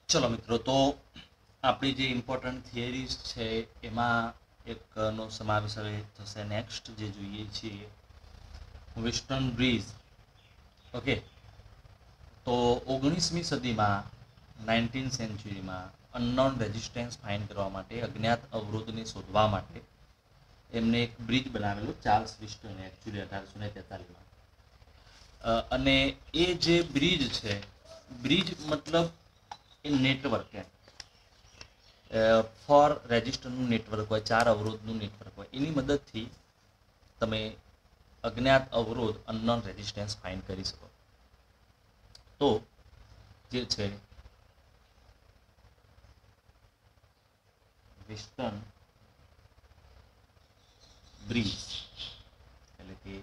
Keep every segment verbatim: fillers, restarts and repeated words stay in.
ચલો મિત્રો, તો આપણી જે ઇમ્પોર્ટન્ટ થિયરીઝ છે એમાં એકનો સમાવેશ હવે થશે. નેક્સ્ટ જે જોઈએ છીએ વેસ્ટર્ન બ્રિજ. ઓકે, તો ઓગણીસમી સદીમાં નાઇન્ટીન સેન્ચુરીમાં અનનોન રેઝિસ્ટન્સ ફાઇન્ડ કરવા માટે, અજ્ઞાત અવરોધને શોધવા માટે એમને એક બ્રિજ બનાવેલો ચાર્લ્સ વિસ્ટને, એકચ્યુઅલી અઢારસો ને તેતાલીસમાં. અને એ જે બ્રિજ છે, બ્રિજ મતલબ એ નેટવર્ક એમ ફોર રેજિસ્ટરનું નેટવર્ક હોય, ચાર અવરોધનું નેટવર્ક હોય, એની મદદથી તમે અજ્ઞાત અવરોધ અનનોન રેઝિસ્ટન્સ ફાઇન્ડ કરી શકો. તો જે છે વેસ્ટર્ન બ્રિજ એટલે કે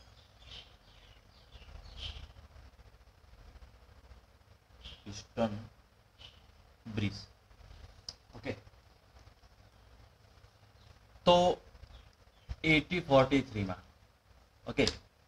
વેસ્ટર્ન બ્રિજ. ઓકે, તો એટીન ફોર્ટી થ્રીમાં ઓકે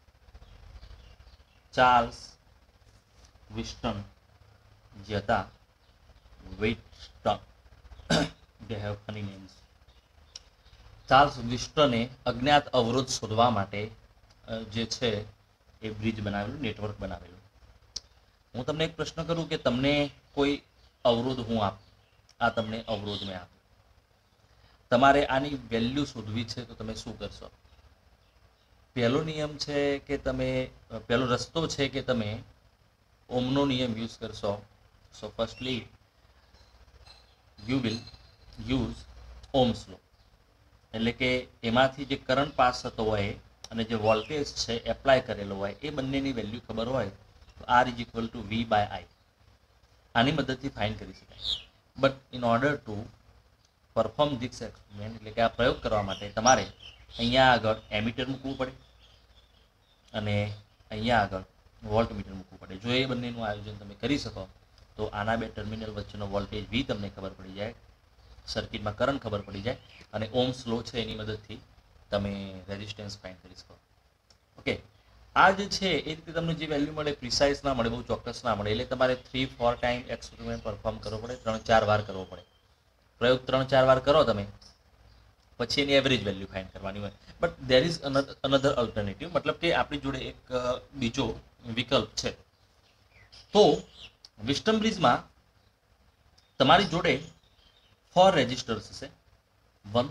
ચાર્લ્સ વિસ્ટન જે હતા, Wheatstone, they have funny names. Charles વિસ્ટને અજ્ઞાત અવરોધ શોધવા માટે જે છે એ બ્રિજ બનાવેલું, નેટવર્ક બનાવેલું. હું તમને એક પ્રશ્ન કરું કે તમને કોઈ અવરોધ હું આપું, આ તમને અવરોધ મેં આપું, તમારે આની વેલ્યુ શોધવી છે તો તમે શું કરશો? પહેલો નિયમ છે કે તમે, પહેલો રસ્તો છે કે તમે ઓમનો નિયમ યુઝ કરશો. So firstly you will use Ohm's law, એટલે કે એમાંથી જે કરંટ પાસ થતો હોય અને જે વોલ્ટેજ છે એપ્લાય કરેલો હોય એ બંનેની વેલ્યુ ખબર હોય તો R is equal to V by I, આની મદદથી ફાઇન્ડ કરી શકાય. But in order to perform this experiment, એટલે કે આ પ્રયોગ કરવા માટે તમારે અહીંયા આગળ એમીટર મૂકવું પડે અને અહીંયા આગળ વોલ્ટમીટર મૂકવું પડે. જો એ બંનેનું આયોજન તમે કરી શકો તો આના બે ટર્મિનલ વચ્ચેનો વોલ્ટેજ વી તમને ખબર પડી જાય, સર્કિટમાં કરંટ ખબર પડી જાય, અને ઓમ્સ લો છે એની મદદથી તમે રેઝિસ્ટન્સ ફાઇન્ડ કરી શકો. ઓકે, આ જે છે એ રીતે તમને જે વેલ્યુ મળે પ્રિસાઇઝ ના મળે, બહુ ચોક્કસ ના મળે. એટલે તમારે three four time experiment perform કરવો પડે, ત્રણ ચાર વાર કરવો પડે. પ્રયોગ ત્રણ ચાર વાર કરો તમે, પછી એની એવરેજ વેલ્યુ ફાઇન્ડ કરવાની હોય. But there is another alternative, મતલબ કે આપણી જોડે એક બીજો વિકલ્પ છે. તો વિસ્ટન બ્રિજમાં તમારી જોડે ફોર રેજિસ્ટર્સ હશે, વન,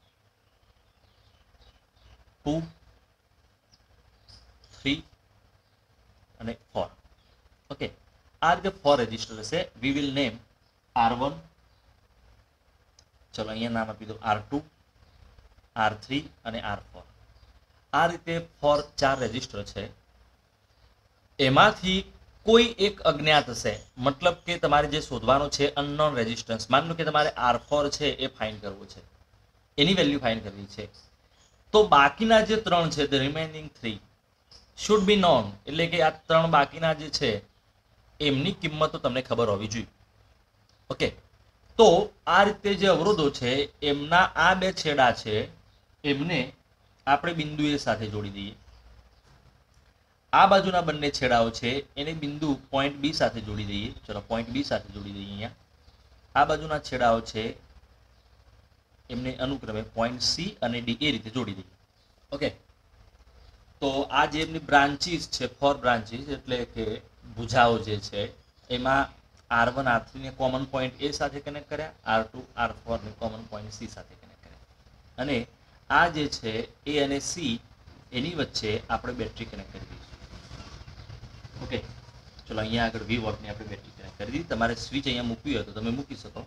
ટુ, થ્રી અને ફોર. ઓકે, આ રીતે ફોર રેજિસ્ટર હશે. We will name R one, ચલો અહીંયા નામ આપી દો આર ટુ, આર થ્રી અને આર ફોર. આ રીતે ફોર ચાર રેજિસ્ટર છે. એમાંથી કોઈ એક અજ્ઞાત હશે, મતલબ કે તમારે જે શોધવાનો છે અનનોન રેઝિસ્ટન્સ. માની લો કે તમારે આર ફોર છે એ ફાઇન્ડ કરવો છે, એની વેલ્યુ ફાઇન્ડ કરવી છે. તો બાકીના જે ત્રણ છે, the remaining three should be known, એટલે કે આ ત્રણ બાકીના જે છે એમની કિંમતો તમને ખબર હોવી જોઈએ. ઓકે, તો આ રીતે જે અવરોધો છે એમના આ બે છેડા છે એમને આપણે બિંદુ એ સાથે જોડી દઈએ. આ બાજુના બંને છેડાઓ છે એને બિંદુ પોઈન્ટ બી સાથે જોડી દઈએ. ચલો પોઈન્ટ બી સાથે જોડી દઈએ. અહીંયા આ બાજુના છેડાઓ છે એમને અનુક્રમે પોઈન્ટ સી અને ડી એ રીતે જોડી દઈએ. ઓકે, તો આ જે એમની બ્રાન્ચીસ છે, ફોર બ્રાન્ચીસ એટલે કે ભુજાઓ જે છે, એમાં આર વન આર થ્રી ને કોમન પોઈન્ટ એ સાથે કનેક્ટ કર્યા, આર ટુ આર ફોર ને કોમન પોઈન્ટ સી સાથે કનેક્ટ કર્યા, અને આ જે છે એ અને સી એની વચ્ચે આપણે બેટરી કનેક્ટ કરી દઈશું. ઓકે, ચલો અહીંયા આગળ વી વોટની આપણે બેટરી કનેક્ટ કરી દીધી. તમારે સ્વિચ અહીંયા મૂકવી હોય તો તમે મૂકી શકો.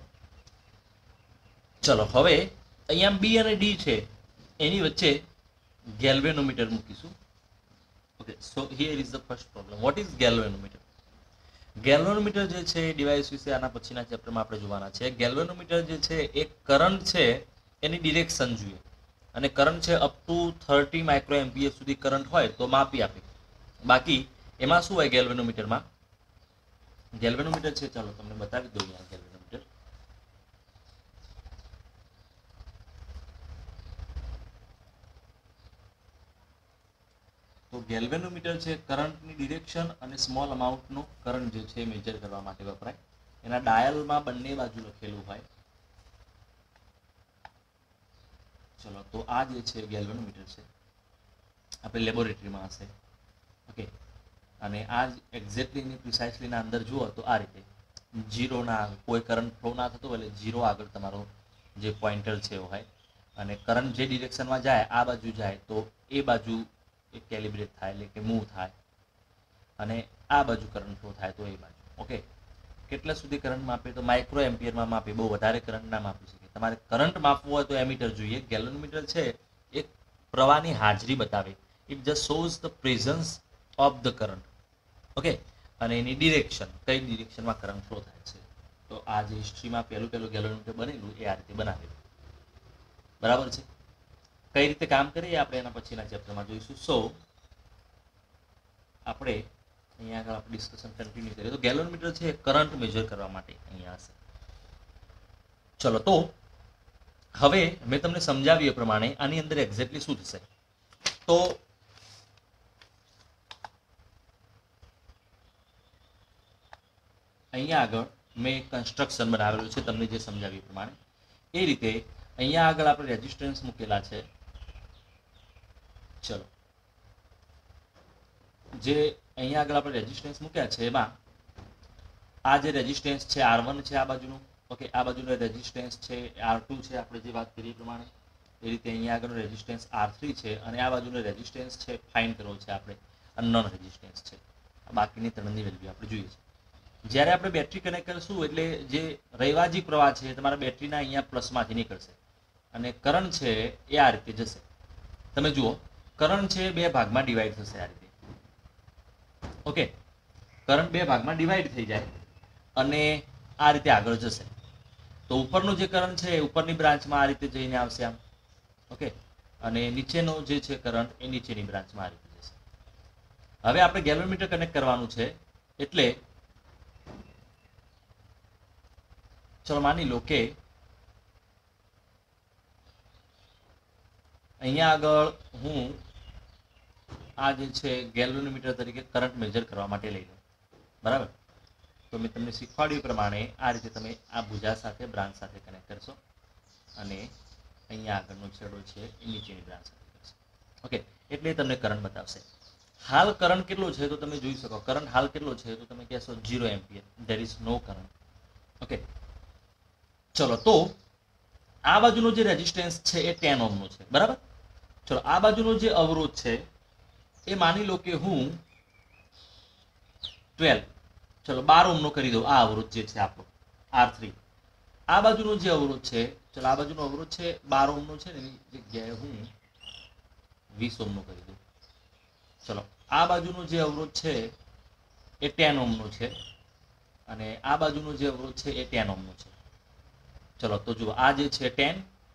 ચલો હવે અહીંયા બી અને ડી છે એની વચ્ચે ગેલ્વેનોમીટર મૂકીશું. Okay, so here is the first problem. What is galvanometer? Galvanometer જે છે એ ડિવાઇસ વિશે આના પછીના ચેપ્ટરમાં આપણે જોવાના છે. ગેલ્વેનોમીટર જે છે એ કરંટ છે એની ડિરેક્શન જોઈએ, અને કરંટ છે up to thirty micro ampere સુધી કરંટ હોય તો માપી આપે. બાકી એમાં શું હોય ગેલ્વેનોમીટરમાં? ગેલ્વેનોમીટર છે, ચાલો તમને બતાવી દઉં અહીંયા ગેલ્વેનોમીટર. તો ગેલ્વેનોમીટર છે કરંટની ડિરેક્શન અને સ્મોલ અમાઉન્ટનો કરંટ જે છે મેજર કરવા માટે વપરાય. એના ડાયલમાં બંને બાજુ લખેલું હોય. ચલો તો આ જે છે ગેલ્વેનોમીટર છે, આપણે લેબોરેટરીમાં હશે. ઓકે, અને આ એક્ઝેક્ટલી પ્રિસાઇસલી ના અંદર જુઓ તો આ રીતે જીરો ના કોઈ કરંટ ફ્લો ના થતો એટલે જીરો આગળ તમારો જે પોઇન્ટર છે એવો હોય, અને કરંટ જે ડિરેક્શનમાં જાય આ બાજુ જાય તો એ બાજુ એ કેલિબ્રેટ થાય એટલે કે મૂવ થાય, અને આ બાજુ કરંટ ફ્લો થાય તો એ બાજુ. ઓકે, કેટલા સુધી કરંટ માપે તો માઇક્રો એમ્પિયરમાં માપે, બહુ વધારે કરંટ ના માપી શકે. તમારે કરંટ માપવું હોય તો એમીટર જોઈએ. ગેલ્વેનોમીટર છે એક પ્રવાહની હાજરી બતાવે, it just shows the presence of the current. Okay, અને એની ડિરેક્શન, કઈ ડિરેક્શનમાં કરંટ ફ્લો થાય છે. તો આ જે હિસ્ટ્રીમાં પહેલું પહેલું ગેલ્વેનોમીટર બનેલું એ આ રીતે બનાવેલું. બરાબર છે. કઈ રીતે કામ કરીએ આપણે એના પછીના ચેપ્ટરમાં જોઈશું. સો આપણે અહીંયા આગળ આપણે ડિસ્કશન કન્ટિન્યુ કરીએ તો ગેલ્વેનોમીટર છે કરંટ મેજર કરવા માટે અહીંયા હશે. ચલો તો હવે મેં તમને સમજાવ્યું એ પ્રમાણે આની અંદર એક્ઝેક્ટલી શું થશે. તો અહીંયા આગળ મેં કન્સ્ટ્રક્શન બનાવેલું છે તમને જે સમજાવ્યું એ પ્રમાણે. એ રીતે અહીંયા આગળ આપણે રેઝિસ્ટન્સ મૂકેલા છે. ચલો, જે અહીંયા આગળ આપણે રેઝિસ્ટન્સ મૂક્યા છે એમાં આ જે રેઝિસ્ટન્સ છે આર વન છે આ બાજુનું. ઓકે, આ બાજુનો રેઝિસ્ટન્સ છે આર ટુ છે, આપણે જે વાત કરીએ પ્રમાણે. એ રીતે અહીંયા આગળનો રેઝિસ્ટન્સ આર થ્રી છે, અને આ બાજુનો રેઝિસ્ટન્સ છે ફાઇન્ડ કરવો છે આપણે, અનનોન રેઝિસ્ટન્સ છે. બાકીની ત્રણની વેલ્યુ આપણે જોઈએ છે. જ્યારે આપણે બેટરી કનેક્ટ કરીશું એટલે જે રૈવાજી પ્રવાહ છે તમારા બેટરીના અહીંયા પ્લસમાંથી નીકળશે, અને કરંટ છે એ આ રીતે જશે. તમે જુઓ, કરંટ છે બે ભાગમાં ડિવાઈડ થશે આ રીતે. ઓકે, કરંટ બે ભાગમાં ડિવાઈડ થઈ જાય અને આ રીતે આગળ જશે. તો ઉપરનું જે કરંટ છે ઉપરની બ્રાન્ચમાં આ રીતે જઈને આવશે આમ. ઓકે, અને નીચેનો જે છે કરંટ એ નીચેની બ્રાન્ચમાં આ રીતે જશે. હવે આપણે ગેલ્વેનોમીટર કનેક્ટ કરવાનું છે એટલે ચલો માની લો કે અહીંયા આગળ હું આ જે છે ગેલ્વેનોમીટર તરીકે કરંટ મેજર કરવા માટે લઈ લઉં. બરાબર, તો મેં તમને શીખવાડ્યું પ્રમાણે આ રીતે તમે આ ભુજા સાથે બ્રાન્ચ સાથે કનેક્ટ કરશો, અને અહીંયા આગળનો છેડો છે એ નીચેની બ્રાન્ચ સાથે કરશો. ઓકે, એટલે તમને કરંટ બતાવશે. હાલ કરંટ કેટલો છે તો તમે જોઈ શકો. કરંટ હાલ કેટલો છે તો તમે કહેશો zero ampere, there is no current. Okay, ચલો તો આ બાજુનો જે રેઝિસ્ટન્સ છે એ ટેન ઓહ્મનો છે. બરાબર, ચલો આ બાજુનો જે અવરોધ છે એ માની લો કે હું ટ્વેલ્વ, ચલો બાર ઓહ્મનો કરી દો. આ અવરોધ જે છે આપણો આર થ્રી. આ બાજુનો જે અવરોધ છે, ચલો આ બાજુનો અવરોધ છે બાર ઓહ્મનો છે ને, એની જગ્યાએ હું વીસ ઓહ્મનો કરી દઉં. ચલો આ બાજુનો જે અવરોધ છે એ ટેન ઓહ્મનો છે, અને આ બાજુનો જે અવરોધ છે એ ટેન ઓહ્મનો છે. ચલો તો જુઓ, આ જે છે ટેન,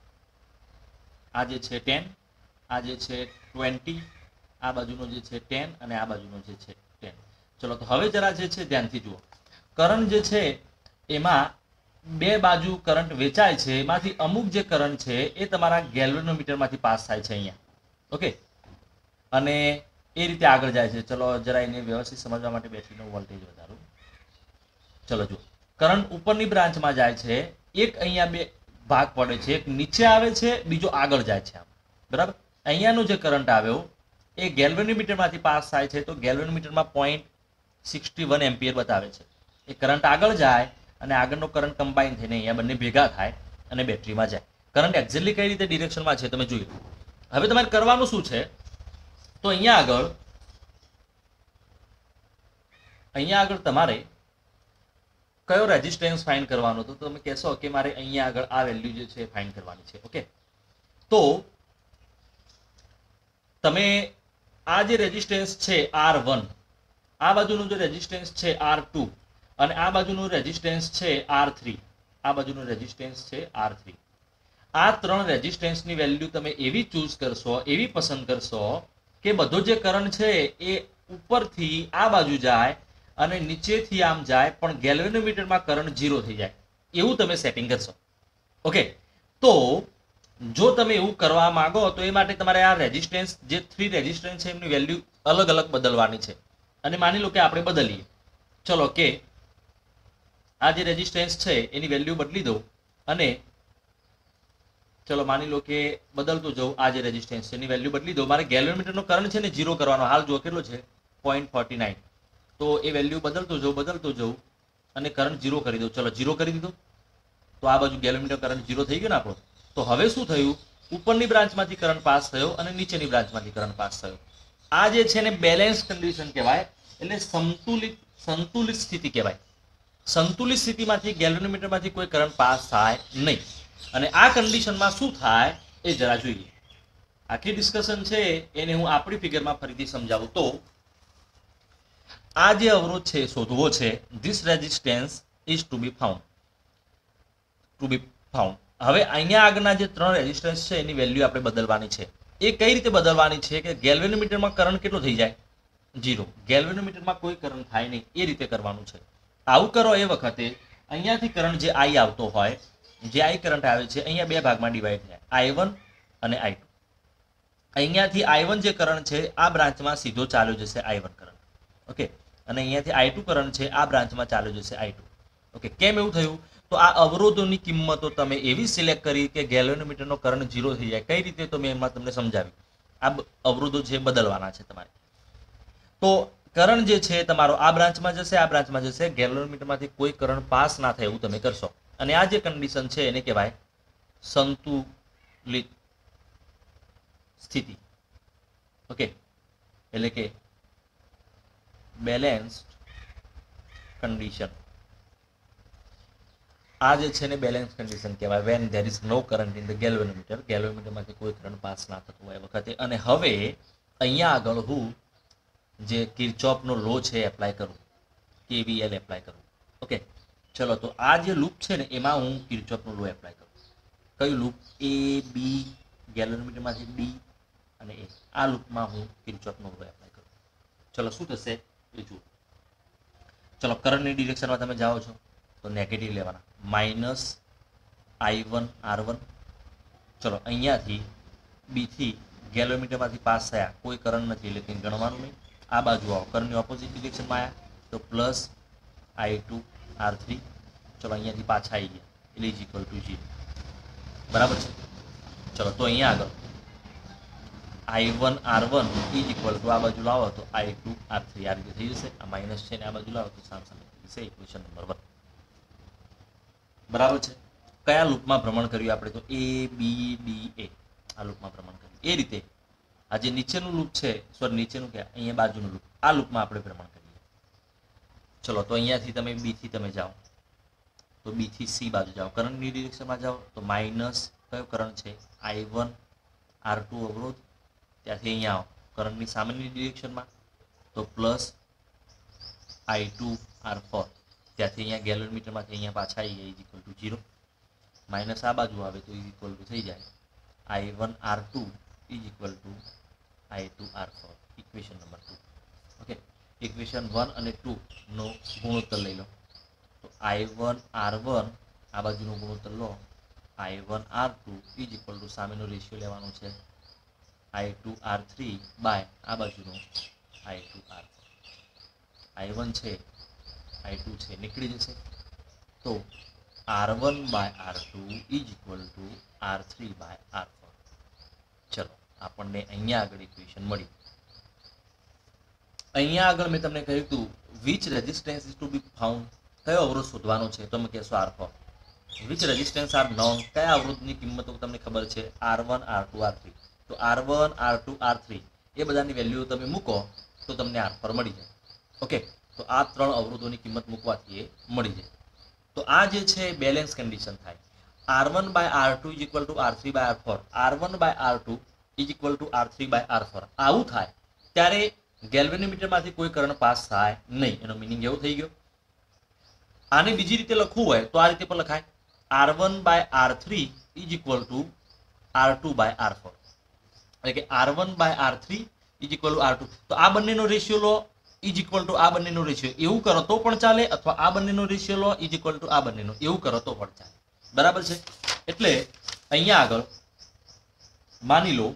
આ જે છે ટેન, આ જે છે ટ્વેન્ટી, આ બાજુનો જે છે ટેન, અને આ બાજુનો જે છે ટેન. ચલો તો હવે જરા જે છે ધ્યાનથી જુઓ. કરંટ જે છે એમાં બે બાજુ કરંટ વેચાય છે, એમાંથી અમુક જે કરંટ છે એ તમારા ગેલ્વેનોમીટરમાંથી પાસ થાય છે અહીંયા. ઓકે, અને એ રીતે આગળ જાય છે. ચલો જરા એને વ્યવસ્થિત સમજવા માટે બેટરીનો વોલ્ટેજ વધારું. ચલો જુઓ, કરંટ ઉપરની બ્રાન્ચમાં જાય છે. એક અહીંયા બે ભાગ પડે છે, એક નીચે આવે છે, બીજો આગળ જાય છે આમ. બરાબર, અહીંયાનો જે કરંટ આવ્યો એ ગેલ્વેનોમીટરમાંથી પાસ થાય છે, તો ગેલ્વેનોમીટરમાં પોઈન્ટ સિક્સટી વન એમ્પિયર બતાવે છે. એ કરંટ આગળ જાય અને આગળનો કરંટ કમ્બાઈન થઈને અહીંયા બંને ભેગા થાય અને બેટરીમાં જાય. કરંટ એક્ઝેક્ટલી કઈ રીતે ડિરેક્શનમાં છે તમે જોઈ લો. હવે તમારે કરવાનું શું છે, તો અહીંયા આગળ અહીંયા આગળ તમારે કયો રેઝિસ્ટન્સ ફાઇન્ડ કરવાનો, તો તમે કહેશો કે મારે અહીંયા આગળ આ વેલ્યુ જે છે ફાઇન્ડ કરવાની છે. ઓકે, તો તમે આ જે રેઝિસ્ટન્સ છે આર વન, આ બાજુનું જે રેઝિસ્ટન્સ છે આર ટુ, અને આ બાજુનું રેઝિસ્ટન્સ છે આર થ્રી, આ બાજુનું રેઝિસ્ટન્સ છે આર થ્રી. આ ત્રણ રેઝિસ્ટન્સની વેલ્યુ તમે એવી ચૂઝ કરશો, એવી પસંદ કરશો કે બધો જે કરંટ છે એ ઉપરથી આ બાજુ જાય અને નીચેથી આમ જાય, પણ ગેલ્વેનોમીટરમાં કરંટ ઝીરો થઈ જાય, એવું તમે સેટિંગ કરશો. ઓકે, તો જો તમે એવું કરવા માંગો તો એ માટે તમારે આ રેઝિસ્ટન્સ જે થ્રી રેઝિસ્ટન્સ છે એમની વેલ્યુ અલગ અલગ બદલવાની છે. અને માની લો કે આપણે બદલીએ, ચલો કે આ જે રેઝિસ્ટન્સ છે એની વેલ્યુ બદલી દઉં અને ચલો માની લો કે બદલતો જાઉં, આ જે રેઝિસ્ટન્સ છે એની વેલ્યુ બદલી દઉં. મારે ગેલ્વેનોમીટરનો કરંટ છે ને ઝીરો કરવાનો, હાલ જો કેટલો છે પોઈન્ટ ફોર્ટી નાઇન. તો એ વેલ્યુ બદલતો જાઉં બદલતો જાઉં અને કરંટ ઝીરો કરી દઉં. ચલો ઝીરો કરી દીધો તો આ બાજુ ગેલ્વેનોમીટર કરંટ ઝીરો થઈ ગયો ને આપણો. તો હવે શું થયું, ઉપરની બ્રાન્ચમાંથી કરંટ પાસ થયો અને નીચેની બ્રાન્ચમાંથી કરંટ પાસ થયો. આ જે છે ને બેલેન્સ કન્ડિશન કહેવાય, એટલે સંતુલિત સંતુલિત સ્થિતિ કહેવાય. સંતુલિત સ્થિતિમાંથી ગેલ્વેનોમીટરમાંથી કોઈ કરંટ પાસ થાય નહીં. અને આ કન્ડિશનમાં શું થાય એ જરા જોઈએ. આખી ડિસ્કશન છે એને હું આપણી ફિગરમાં ફરીથી સમજાવું તો આ જે અવરોધ છે શોધવો છે, this resistance is to be found to be found હવે અહીંયા આગળના જે ત્રણ રેઝિસ્ટન્સ છે એની વેલ્યુ આપણે બદલવાની છે. એ કઈ રીતે બદલવાની છે કે ગેલ્વેનોમીટરમાં કરંટ કેટલો થઈ જાય, ઝીરો. ગેલ્વેનોમીટરમાં કોઈ કરંટ થાય નહીં એ રીતે કરવાનું છે. આવું કરો એ વખતે અહીંયાથી કરંટ જે આઈ આવતો હોય, જે આઈ કરંટ આવે છે અહીંયા બે ભાગમાં ડિવાઈડ થાય, આઈ વન અને આઈ ટુ. અહીંયાથી આઈ વન જે કરંટ છે આ બ્રાન્ચમાં સીધો ચાલ્યો જશે આઈ વન કરંટ, ઓકે. અને અહીંયાથી આઈ ટુ કરંટ છે આ બ્રાન્ચમાં ચાલ્યો જશે આઈ ટુ, ઓકે. કેમ એવું થયું, તો આ અવરોધોની કિંમતો તમે એવી સિલેક્ટ કરી કે ગેલ્વેનોમીટરનો કરંટ ઝીરો થઈ જાય. કઈ રીતે તો મેં એમાં તમને સમજાવી. આ અવરોધો છે બદલવાના છે તમારે. તો કરંટ જે છે તમારો આ બ્રાન્ચમાં જશે આ બ્રાન્ચમાં જશે, ગેલ્વેનોમીટરમાંથી કોઈ કરંટ પાસ ના થાય એવું તમે કરશો. અને આ જે કન્ડિશન છે એને કહેવાય સંતુલિત સ્થિતિ, ઓકે. એટલે કે બેલેન્સ્ડ કન્ડિશન. આ જે છે ને બેલેન્સ કન્ડિશન કહેવાય when there is no current in the galvanometer. ગેલ્વેનોમીટરમાંથી કોઈ કરંટ પાસ ના થતું હોય વખતે. અને હવે અહીંયા આગળ હું જે કિર્ચોફનો લો છે એપ્લાય કરું, કેવીએલ એપ્લાય કરું, ઓકે. ચલો તો આ જે લૂપ છે ને એમાં હું કિર્ચોફનો લો એપ્લાય કરું. કયું લૂપ, એ બી, ગેલ્વેનોમીટરમાંથી ડી અને એ. આ લૂપમાં હું કિર્ચોફનો લો એપ્લાય કરું. ચલો શું થશે એ જુઓ. ચલો કરંટની ડિરેક્શનમાં તમે જાઓ છો તો નેગેટિવ લેવાના, minus I one R one. ચલો અહીંયાથી બીથી ગેલ્વેનોમીટરમાંથી પાસ થયા, કોઈ કરંટ નથી એટલે કંઈ ગણવાનું નહીં. આ બાજુ આવો, કરંટની ઓપોઝિટ ડિરેક્શનમાં આવ્યા તો plus I two R three. ચલો અહીંયાથી પાછા આવી ગયા એટલે ઇઝ ઇક્વલ ટુ ઝીરો, બરાબર છે. ચલો તો અહીંયા આગળ I one R one is equal to આ બાજુ લાવો તો આઈ ટુ આર થ્રી. આ રીતે થઈ જશે. આ માઇનસ છે ને આ બાજુ લાવો તો સામ સામે થઈ જશે. ઇક્વેશન નંબર વન, બરાબર છે. કયા લૂપમાં ભ્રમણ કર્યું આપણે, તો એ બી ડી એ આ લૂપમાં ભ્રમણ કર્યું. એ રીતે આ જે નીચેનું લૂપ છે, સોરી નીચેનું કે અહીંયા બાજુનું લૂપ, આ લૂપમાં આપણે ભ્રમણ કરીએ. ચલો તો અહીંયાથી તમે બી થી તમે જાઓ તો બી થી સી બાજુ જાઓ, કરંટની ડિરેક્શનમાં જાઓ તો માઇનસ કયો કરંટ છે, આઈ વન આર ટુ અવરોધ. ત્યાંથી અહીંયા આવો કરંટની સામેની ડિરેક્શનમાં તો plus I two R four. ત્યાંથી અહીંયા ગેલ્વેનોમીટરમાંથી અહીંયા પાછા આવી ગયા is equal to zero. Minus આ બાજુ આવે તો ઇઝ ઇક્વલ ટુ થઈ જાય I one R two is equal to I two R four. Equation number two, okay. Equation one અને ટુ નો ગુણોત્તર લઈ લો તો આઈ વન આર વન આ બાજુનો ગુણોત્તર લો, I one R two is equal to સામેનો રેશિયો લેવાનો છે I two R three by આ બાજુનો I two R four. I one છે આઈ ટુ છે નીકળી જશે તો R one by R two is equal to R three by R four. ચલો આપણને અહીંયા આગળ ઇક્વેશન મળી. અહીંયા આગળ મેં તમને કહ્યું હતું which resistance is to be found, કયો અવરોધ શોધવાનો છે, તમે કહેશો R four. Which resistance are known, કયા અવરોધની કિંમતો તમને ખબર છે, R one R two R three. તો R one R two R three એ બધાની વેલ્યુ તમે મૂકો તો તમને આર ફોર મળી જાય, ઓકે. તો આ ત્રણ અવરોધોની કિંમત મૂકવાથી એ મળી જાય. તો આ જે છે બેલેન્સ કન્ડિશન થાય. R one by R two is equal to R three by R four, R one by R two is equal to R three by R four. આવું થાય ત્યારે ગેલ્વેનોમીટરમાંથી કોઈ કરંટ પાસ થાય નહીં. એનો મિનિંગ એવો થઈ ગયો. આને બીજી રીતે લખવું હોય તો આ રીતે પણ લખાય, R one by R three is equal to R two by R four. એટલે કે R one by R three is equal to R two. તો આ બંનેનો રેશિયો લો ઇઝ ઇક્વલ ટુ આ બંનેનો રેશિયો, એવું કરો તો પણ ચાલે, અથવા આ બંનેનો રેશિયો લો ઇઝ ઇક્વલ ટુ આ બંનેનો, એવું કરો તો પણ ચાલે, બરાબર છે. એટલે અહીંયા આગળ માની લો,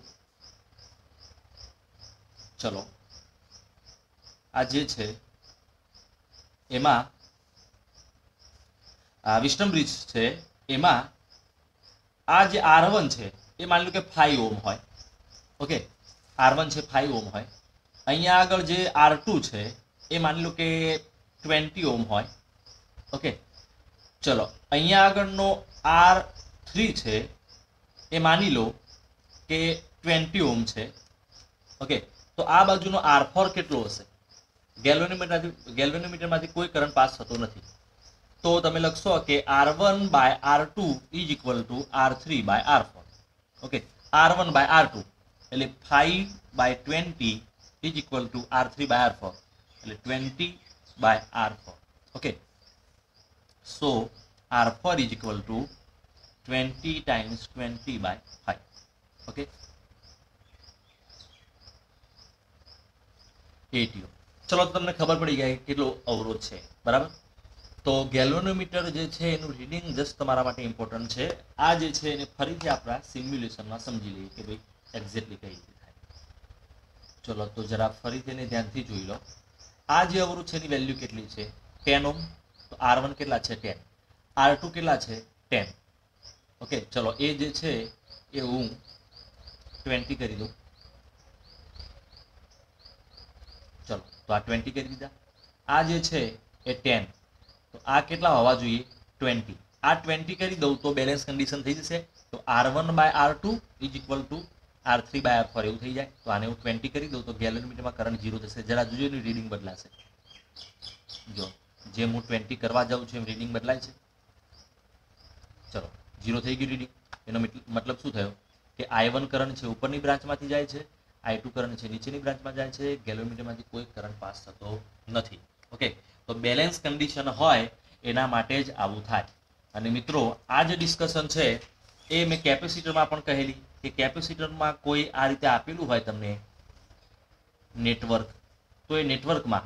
ચલો આ જે છે એમાં આ વિસ્ટન બ્રિજ છે એમાં આ જે આર વન છે એ માની લો કે ફાઈવ ઓમ હોય. ઓકે, આર વન છે ફાઈવ ઓમ હોય. અહીંયા આગળ જે આર ટુ છે એ માની લો કે ટ્વેન્ટી ઓમ હોય. ઓકે, ચલો અહીંયા આગળનો આર થ્રી છે એ માની લો કે ટ્વેન્ટી ઓમ છે. ઓકે, તો આ બાજુનો આર ફોર કેટલો હશે? ગેલ્વેનોમીટરમાંથી ગેલ્વેનોમીટરમાંથી કોઈ કરંટ પાસ થતો નથી, તો તમે લખશો કે R one by R two is equal to R three by R four. Okay, R one by R two એટલે five by twenty is equal to R three by R four એટલે twenty by R four. Okay, so R four is equal to twenty times twenty by five. Okay, eighty ohm. ચલો, તમને ખબર પડી ગઈ કેટલો અવરોધ છે. બરાબર, તો ગેલ્વેનોમીટર જે છે એનું રીડિંગ જસ્ટ તમારા માટે ઇમ્પોર્ટન્ટ છે. આ જે છે એને ફરીથી આપણા સિમ્યુલેશનમાં સમજી લઈએ કે ભાઈ એક્ઝેક્ટલી કઈ રીતે થાય. ચલો, તો જરા ફરીથી એને ધ્યાનથી જોઈ લો. આ જે અવરોધ છે એની વેલ્યુ કેટલી છે? Ten ohm. તો આર વન કેટલા છે? ટેન. આર ટુ કેટલા છે? ટેન. ઓકે, ચલો એ જે છે એ હું ટ્વેન્ટી કરી દઉં. ચલો, તો આ ટ્વેન્ટી કરી દીધા. આ જે છે એ ટેન, તો આ કેટલા હોવા જોઈએ? ટ્વેન્ટી. આ ટ્વેન્ટી કરી દઉં તો બેલેન્સ કન્ડિશન થઈ જશે. તો R one by R two is equal to R three by R four એવું થઈ જાય. તો આને હું ટ્વેન્ટી કરી દઉં તો ગેલ્વેનોમીટરમાં કરંટ ઝીરો થશે. જરા જોજો એની રીડિંગ બદલાશે. જો જેમ હું ટ્વેન્ટી કરવા જાઉં છું એમ રીડિંગ બદલાય છે. ચલો, ઝીરો થઈ ગયું રીડિંગ. એનો મતલબ શું થયો કે આઈ વન કરંટ છે ઉપરની બ્રાન્ચમાંથી જાય છે, આઈ ટુ કરંટ છે નીચેની બ્રાન્ચમાં જાય છે. ગેલ્વેનોમીટરમાંથી કોઈ કરંટ પાસ થતો નથી. ઓકે, તો બેલેન્સ કન્ડિશન હોય એના માટે જ આવું થાય. અને મિત્રો, આ જે ડિસ્કશન છે એ મેં કેપેસિટરમાં પણ કહેલી કે કેપેસિટરમાં કોઈ આ રીતે આપેલું હોય તમને નેટવર્ક, તો એ નેટવર્કમાં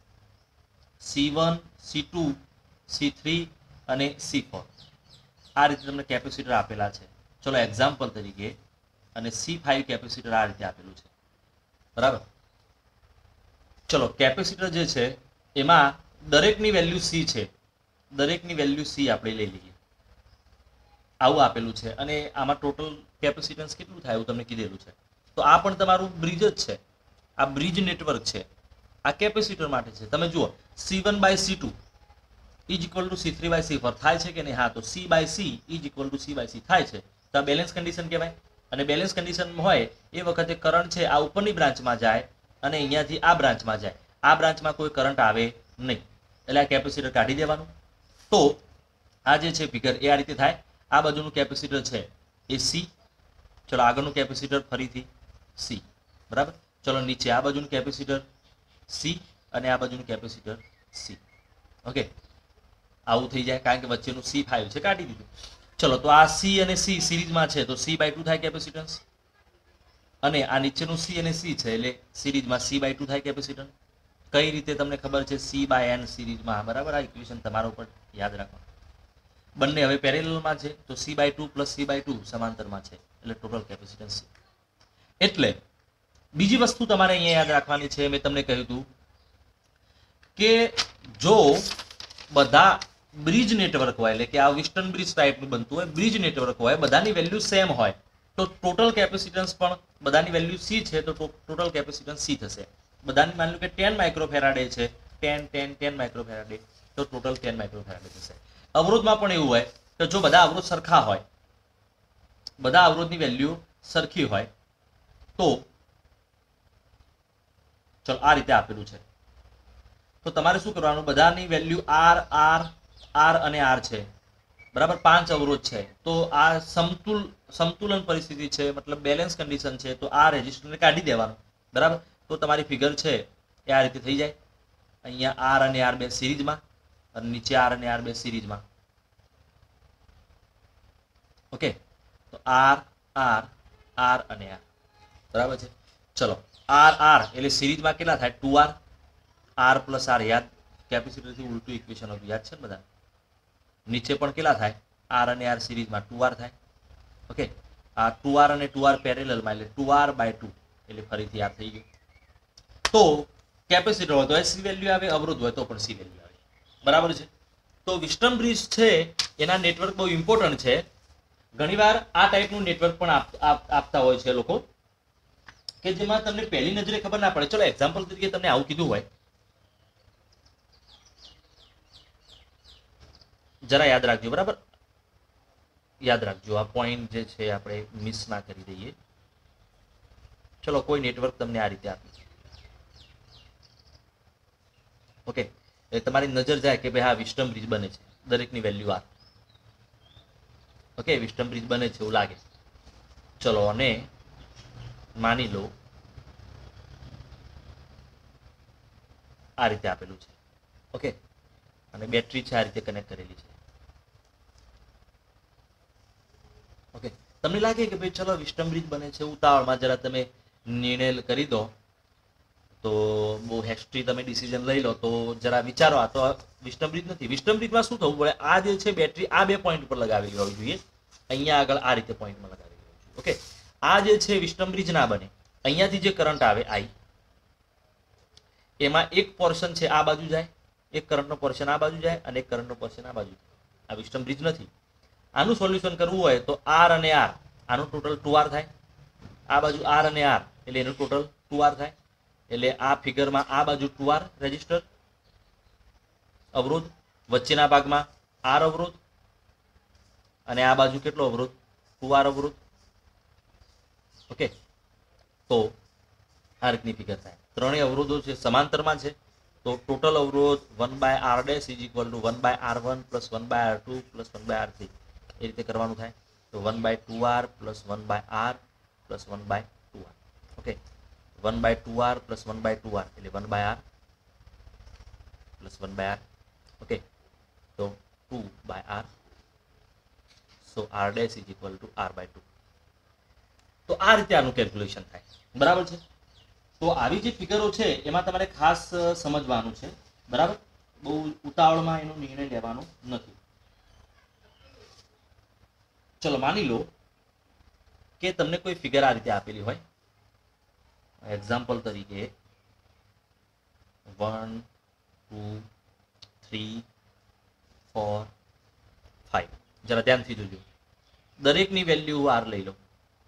C one, C two, C three અને સી ફોર આ રીતે તમને કેપેસિટર આપેલા છે. ચલો એક્ઝામ્પલ તરીકે, અને સી ફાઈવ કેપેસિટર આ રીતે આપેલું છે. બરાબર, ચલો કેપેસિટર જે છે એમાં દરેકની વેલ્યુ સી છે. દરેકની વેલ્યુ સી આપણે લઈ લઈએ. આવું આપેલું છે અને આમાં ટોટલ કેપેસિટન્સ કેટલું થાય એવું તમને કીધેલું છે. તો આ પણ તમારું બ્રિજ જ છે. આ બ્રિજ નેટવર્ક છે. આ કેપેસિટર માટે છે. તમે જુઓ, C one by C two is equal to C three by C four થાય છે કે નહીં? હા, તો C by C is equal to C by C થાય છે. તો આ બેલેન્સ કન્ડિશન કહેવાય. અને બેલેન્સ કન્ડિશનમાં હોય એ વખતે કરંટ છે આ ઉપરની બ્રાન્ચમાં જાય અને અહીંયાથી આ બ્રાન્ચમાં જાય. આ બ્રાન્ચમાં કોઈ કરંટ આવે નહીં, એટલે આ કેપેસિટર કાઢી દેવાનું. તો આ જે છે ફિગર એ આ રીતે થાય. આ બાજુનું કેપેસિટર છે એ સી. ચલો આગળનું કેપેસિટર ફરીથી સી. બરાબર, ચલો નીચે આ બાજુનું કેપેસિટર સી અને આ બાજુનું કેપેસિટર સી. ઓકે, આવું થઈ જાય કારણ કે વચ્ચેનું સી ફાઈવ છે કાઢી દીધું. ચલો, તો આ સી અને સી સિરીઝમાં છે તો સી બાય ટુ થાય કેપેસિટન્સ. અને આ નીચેનું સી અને સી છે એટલે સિરીઝમાં સી બાય ટુ થાય કેપેસિટન્સ. કઈ રીતે તમને ખબર છે? સી બાય એન સિરીઝમાં. બરાબર, આ ઇક્વેશન તમારા ઉપર યાદ રાખવાનું. બંને હવે પેરેલલમાં છે તો C by two plus C by two સમાંતરમાં છે એટલે ટોટલ કેપેસિટન્સ છે. એટલે બીજી વસ્તુ તમારે અહીંયા યાદ રાખવાની છે. મેં તમને કહ્યું હતું કે જો બધા બ્રિજ નેટવર્ક હોય એટલે કે આ વિસ્ટન બ્રિજ ટાઈપનું બનતું હોય, બ્રિજ નેટવર્ક હોય, બધાની વેલ્યુ સેમ હોય તો ટોટલ કેપેસિટન્સ પણ બધાની વેલ્યુ સી છે તો ટોટલ કેપેસિટન્સ સી થશે. બધાની માની લો કે ટેન માઇક્રોફેરાડે છે, ટેન ટેન ટેન માઇક્રોફેરાડે તો ટોટલ ટેન માઇક્રોફેરાડે થશે. અવરોધમાં પણ એવું હોય કે જો બધા અવરોધ સરખા હોય, બધા અવરોધની વેલ્યુ સરખી હોય તો ચલો આ રીતે આપેલું છે. તો તમારે શું કરવાનું? બધાની વેલ્યુ આર આર આર અને આર છે. બરાબર, પાંચ અવરોધ છે તો આ સમતુલ સમતુલન પરિસ્થિતિ છે, મતલબ બેલેન્સ કન્ડિશન છે. તો આ રેઝિસ્ટરને કાઢી દેવાનું. બરાબર, તો તમારી ફિગર છે એ આ રીતે થઈ જાય. અહીંયા આર અને આર બે સિરીઝમાં અને નીચે આર અને આર બે સિરીઝમાં. ઓકે, તો આર આર આર અને આર. બરાબર છે. ચલો, આર આર એટલે સિરીઝમાં કેટલા થાય? Two R. R plus R યાદ, કેપેસિટરથી ઉલટું ઇક્વેશન હતું, યાદ છે ને બધા? નીચે પણ કેટલા થાય? આર અને આર સિરીઝમાં ટુ આર થાય. ઓકે, આ ટુ આર અને ટુ આર પેરેલલમાં એટલે ટુ આર બાય ટુ એટલે ફરીથી આ થઈ ગયું. તો કેપેસિટર હોય તો સી વેલ્યુ આવે, અવરોધ હોય તો પણ સી વેલ્યુ આવે. બરાબર છે. તો વિસ્ટમ બ્રિજ છે એના નેટવર્ક બહુ ઇમ્પોર્ટન્ટ છે. ઘણીવાર આ ટાઈપનું નેટવર્ક પણ આપતા હોય છે લોકો, કે જેમાં તમને પહેલી નજરે ખબર ના પડે. ચલો એક્ઝામ્પલ તરીકે તમને આવું કીધું હોય, જરા યાદ રાખજો, બરાબર? યાદ રાખજો, આ પોઈન્ટ જે છે આપણે મિસ ના કરી દઈએ. ચલો કોઈ નેટવર્ક તમને આ રીતે આપ્યું છે, ઓકે, એટલે તમારી નજર જાય કે ભાઈ હા વિસ્ટમ બ્રિજ બને છે, દરેકની વેલ્યુ આ, ઓકે, વિસ્ટમ બ્રિજ બને છે એવું લાગે. ચલો અને માની લો આ રીતે આપેલું છે, ઓકે, અને બેટરી છે આ રીતે કનેક્ટ કરેલી છે, ઓકે. તમને લાગે કે ભાઈ ચલો વિસ્ટમ બ્રિજ બને છે, ઉતાવળમાં જરા તમે નિર્ણય કરી દો, તો બહુ હેસ્ટી તમે ડિસિઝન લઈ લો, તો જરા વિચારો, આ તો વિસ્ટમ બ્રિજ નથી. વિસ્ટમ બ્રિજમાં શું થવું પડે, આ જે છે બેટરી આ બે પોઈન્ટ પર લગાવેલી હોવી જોઈએ, અહીંયા આગળ આ રીતે પોઈન્ટમાં લગાવેલી હોવી જોઈએ, ઓકે. આ જે છે વિસ્ટમ બ્રિજ ના બને. અહીંયાથી જે કરંટ આવે આઈ, એમાં એક પોર્શન છે આ બાજુ જાય, એક કરંટનો પોર્શન આ બાજુ જાય, અને એક કરંટનો પોર્શન આ બાજુ જાય. આ વિસ્ટમ બ્રિજ નથી. આનું સોલ્યુશન કરવું હોય તો આર અને આર, આનું ટોટલ ટુ આર થાય. આ બાજુ આર અને આર એટલે એનું ટોટલ ટુ આર થાય. એટલે આ ફિગરમાં આ બાજુ ટુ આર રેઝિસ્ટર અવરોધ, વચ્ચેના ભાગમાં આર અવરોધ, અને આ બાજુ કેટલો અવરોધ, ટુ આર અવરોધ, ઓકે. તો આ રીતની ફિગર થાય. ત્રણેય અવરોધો છે સમાંતરમાં છે, તો ટોટલ અવરોધ one by R dash is equal to one by R one plus one by R two plus one by R three, એ રીતે કરવાનું થાય. તો one by two R plus one by R plus one by two R, okay. One by two R plus one by two R એટલે one by R plus one by R, okay. તો two by R, so R dash is equal to R by two. તો આ રીતે આનું calculation થાય, બરાબર છે? તો આવી જે ફિગરો છે એમાં તમારે ખાસ સમજવાનું છે, બરાબર? બહુ ઉતાવળમાં એનો નિર્ણય લેવાનો નથી. ચલો માની લો કે તમને કોઈ ફિગર આ રીતે આપેલી હોય, એક્ઝામ્પલ તરીકે one two three four five. જરા ધ્યાનથી જોજો, દરેકની વેલ્યુ આર લઈ લો,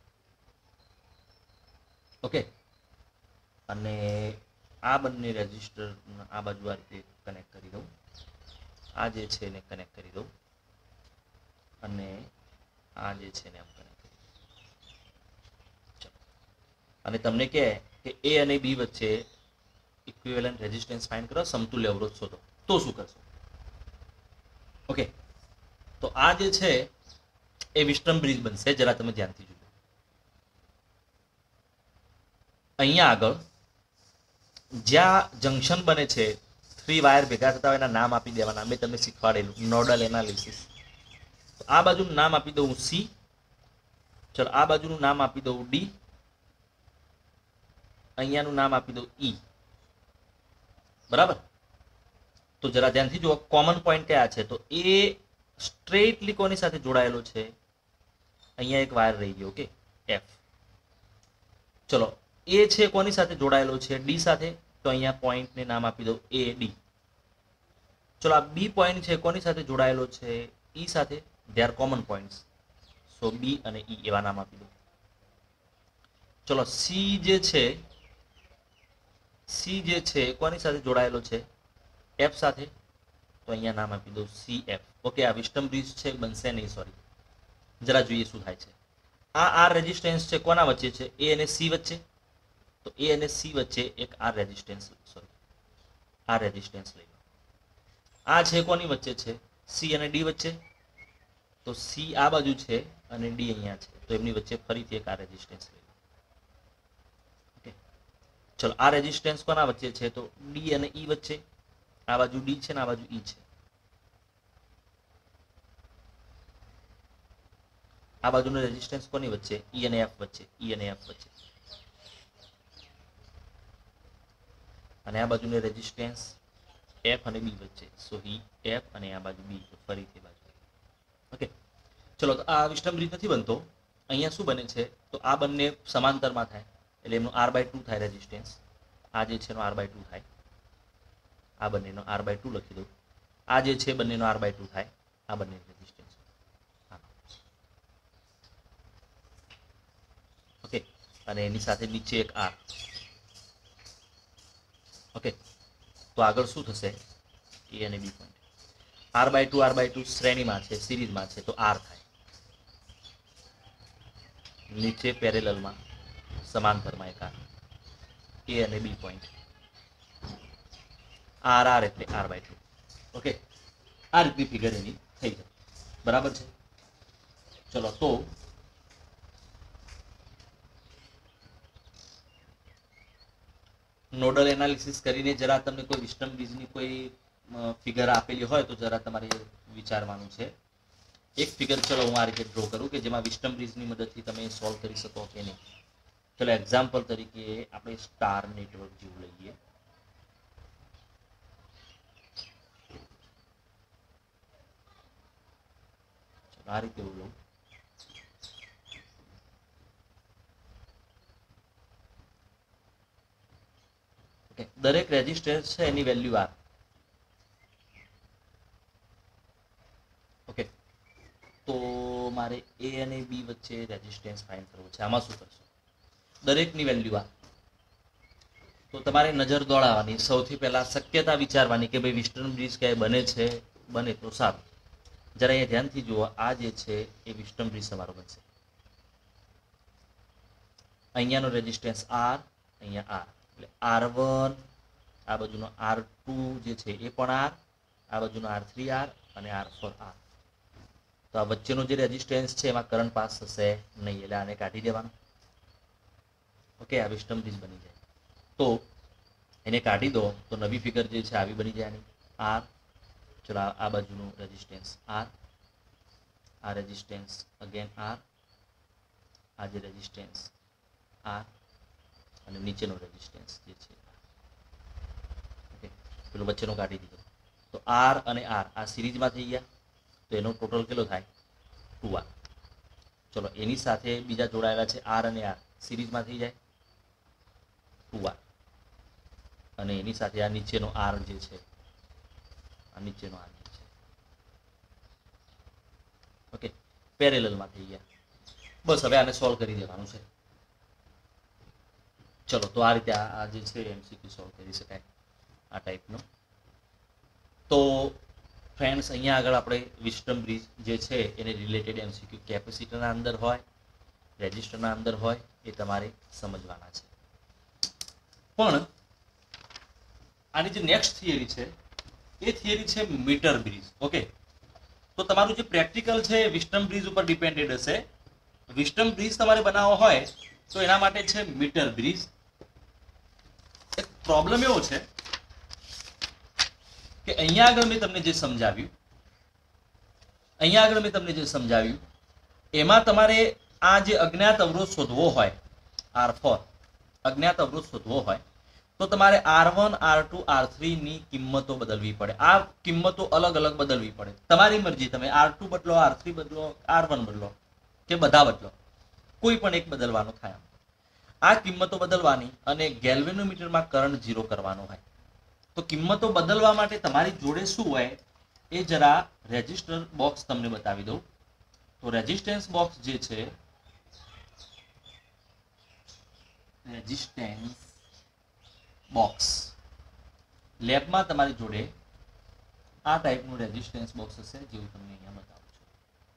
ઓકે. અને આ બંને રેઝિસ્ટર આ બાજુ આ રીતે કનેક્ટ કરી દઉં, આ જે છે એને કનેક્ટ કરી દઉં, અને આ જે છે ને આમ કનેક્ટ કરી દઉં. અને તમને કહે કે એ અને બી વચ્ચે ઇક્વિવેલન્ટ રેઝિસ્ટન્સ ફાઇન્ડ કરો, સમતુલ્ય અવરોધ શોધો, તો શું કરશો? ઓકે, તો આ જે છે એ વિસ્ટમ બ્રિજ બનશે. જરા તમે ધ્યાનથી જોજો. અહીંયા આગળ જ્યાં જંકશન બને છે, થ્રી વાયર ભેગા થતા હોય એના નામ આપી દેવાના. મેં તમને શીખવાડેલું નોડલ એનાલિસિસ. આ બાજુનું નામ આપી દઉં સી, ચલો આ બાજુનું નામ આપી દઉં ડી, અહીંયાનું નામ આપી દઉં ઈ, બરાબર? તો જરા ધ્યાનથી જુઓ, કોમન પોઈન્ટ કયા છે? તો એ સ્ટ્રેટલી કોની સાથે જોડાયેલો છે? અહીંયા એક વાયર રહી ગયો, ઓકે, એફ. ચલો એ છે કોની સાથે જોડાયેલો છે? ડી સાથે. તો અહીંયા પોઈન્ટને નામ આપી દઉં એ ડી. ચલો આ બી પોઈન્ટ છે કોની સાથે જોડાયેલો છે? ઈ સાથે. They are common points, so B અને ઈ એવા નામ આપી દઉં. ચલો સી જે છે, સી જે છે કોની સાથે જોડાયેલો છે? એફ સાથે. તો અહીંયા નામ આપી દઉં સી એફ, ઓકે. આ વિસ્ટમ બ્રિજ છે, બનશે નહીં, સોરી. જરા જોઈએ શું થાય છે. આ આર રેઝિસ્ટન્સ છે કોના વચ્ચે છે? એ અને સી વચ્ચે. તો એ અને સી વચ્ચે એક R resistance, sorry R resistance લઈ લો. આ છે કોની વચ્ચે છે? સી અને ડી વચ્ચે. તો સી આ બાજુ છે અને ડી અહીંયા છે, તો એમની વચ્ચે ફરીથી એક આર રેઝિસ્ટન્સ લઈ લો, ઓકે. ચલો આ રેઝિસ્ટન્સ કોના વચ્ચે છે? તો ડી અને ઈ વચ્ચે. આ બાજુ ડી છે ને આ બાજુ ઈ છે. આ બાજુનો રેઝિસ્ટન્સ કોની વચ્ચે? ઈ અને એફ વચ્ચે. ઈ અને એફ વચ્ચે. અને આ બાજુનો રેઝિસ્ટન્સ એફ અને બી વચ્ચે. સો ઈ એફ અને આ બાજુ બી, ફરીથી બાજુ, ઓકે. ચલો તો આ વિસ્ટમ બ્રિજ નથી બનતો. અહીંયા શું બને છે? તો આ બંને સમાંતરમાં થાય એટલે એમનું આર બાય ટુ થાય રેઝિસ્ટન્સ. આ જે છે એનો આર બાય ટુ થાય. આ બંનેનો આર બાય ટુ લખી દઉં. આ જે છે બંનેનો આર બાય ટુ થાય, આ બંને રેઝિસ્ટન્સ. ઓકે, અને એની સાથે નીચે એક આર. ઓકે, તો આગળ શું થશે? એ અને B point. R by two R by two શ્રેણીમાં છે, સિરીઝમાં છે, તો આર થાય. નીચે પેરેલલમાં સમાંતરમાં એક આર, એ અને બી પોઈન્ટ. આર આર એટલે આર બાય ટુ. ઓકે, આ રીતની ફિગર એની થઈ જાય. બરાબર છે? ચલો, તો નોડલ એનાલિસિસ કરીને જરા તમને કોઈ વિસ્ટમ બ્રિજની કોઈ ફિગર આપેલી હોય તો જરા તમારે વિચારવાનું છે. એક ફિગર ચલો હું આ રીતે ડ્રો કરું કે જેમાં વિસ્ટમ બ્રિજની મદદથી તમે સોલ્વ કરી શકો કે નહીં. ચલો એક્ઝામ્પલ તરીકે આપણે સ્ટાર નેટવર્ક જેવું લઈએ. આ રીતે એવું લઉં. ઓકે, દરેક રેઝિસ્ટન્સ છે એની વેલ્યુ આર. ઓકે, તો મારે એ અને બી વચ્ચે રેઝિસ્ટન્સ ફાઇન્ડ કરવો છે. આમાં શું કરશો? દરેકની વેલ્યુ આર. તો તમારે નજર દોડાવવાની. સૌથી પહેલા શક્યતા વિચારવાની કે ભાઈ વિસ્ટર્ન બ્રિજ ક્યાંય બને છે, બને તો સારું. જરા અહીંયા ધ્યાનથી જુઓ, આ જે છે એ વિસ્ટર્ન બ્રિજ તમારો બનશે. અહીંયાનો રેઝિસ્ટન્સ આર, અહીંયા આર, એટલે આર વન, આ બાજુનો આર ટુ જે છે એ પણ આર, આ બાજુનો આર થ્રી આર અને આર ફોર આર. તો આ વચ્ચેનો જે રેઝિસ્ટન્સ છે એમાં કરંટ પાસ થશે નહીં, એટલે આને કાઢી દેવાનો. ઓકે, આ વિસ્ટર્ન બ્રિજ બની જાય. તો એને કાઢી દો તો નવી ફિગર જે છે આવી બની જાય આની. આર, ચલો આ બાજુનું રેઝિસ્ટન્સ આર, આ રેઝિસ્ટન્સ અગેન આર, આ જે રેઝિસ્ટન્સ આર અને નીચેનો રેઝિસ્ટન્સ જે છે. ઓકે, પેલો વચ્ચેનો કાઢી દીધો. તો આર અને આર આ સિરીઝમાં થઈ ગયા, તો એનો ટોટલ કેટલો થાય? Two R. ચલો એની સાથે બીજા જોડાયેલા છે આર અને આર, સિરીઝમાં થઈ જાય ટુ આર. અને એની સાથે આ નીચેનો આર જે છે, આ નીચેનો આર જે છે, ઓકે, પેરેલલમાં થઈ ગયા. બસ હવે આને સોલ્વ કરી દેવાનું છે. ચલો, તો આ રીતે આ જે છે એમસીક્યુ સોલ્વ કરી શકાય આ ટાઈપનો. તો ફ્રેન્ડ્સ, અહીંયા આગળ આપણે વિસ્ટમ બ્રિજ જે છે એને રિલેટેડ એમસીક્યુ કેપેસિટરના અંદર હોય, રેઝિસ્ટરના અંદર હોય, એ તમારે સમજવાના છે. પણ આની જે નેક્સ્ટ થિયરી છે એ થિયરી છે મીટર બ્રિજ. ઓકે, તો તમારું જે પ્રેક્ટિકલ છે એ વિસ્ટમ બ્રિજ ઉપર ડિપેન્ડેડ હશે. વિસ્ટમ બ્રિજ તમારે બનાવવો હોય તો એના માટે છે મીટર બ્રિજ. એક પ્રોબ્લેમ એવો છે કે અહીંયા આગળ મેં તમને જે સમજાવ્યું અહીંયા આગળ મેં તમને જે સમજાવ્યું એમાં તમારે આ જે અજ્ઞાત અવરોધ શોધવો હોય, આર ફોર અજ્ઞાત અવરોધ શોધવો હોય તો તમારે R one, R two, R three ની કિંમતો બદલવી પડે. આ કિંમતો અલગ અલગ બદલવી પડે. તમારી મરજી, તમે આર ટુ બદલો, આર થ્રી બદલો, આર વન બદલો કે બધા બદલો, કોઈ પણ એક બદલવાનો થાય. આ કિંમતો બદલવાની અને ગેલ્વેનોમીટરમાં કરંટ ઝીરો કરવાનો હોય. તો કિંમતો બદલવા માટે તમારી જોડે શું હોય એ જરા રેઝિસ્ટર બોક્સ તમને બતાવી દઉં. તો રેઝિસ્ટન્સ બોક્સ જે છે, રેઝિસ્ટન્સ બોક્સ લેબમાં તમારી જોડે આ ટાઈપનું રેઝિસ્ટન્સ બોક્સ હશે, જેવું તમને અહીંયા બતાવું છું.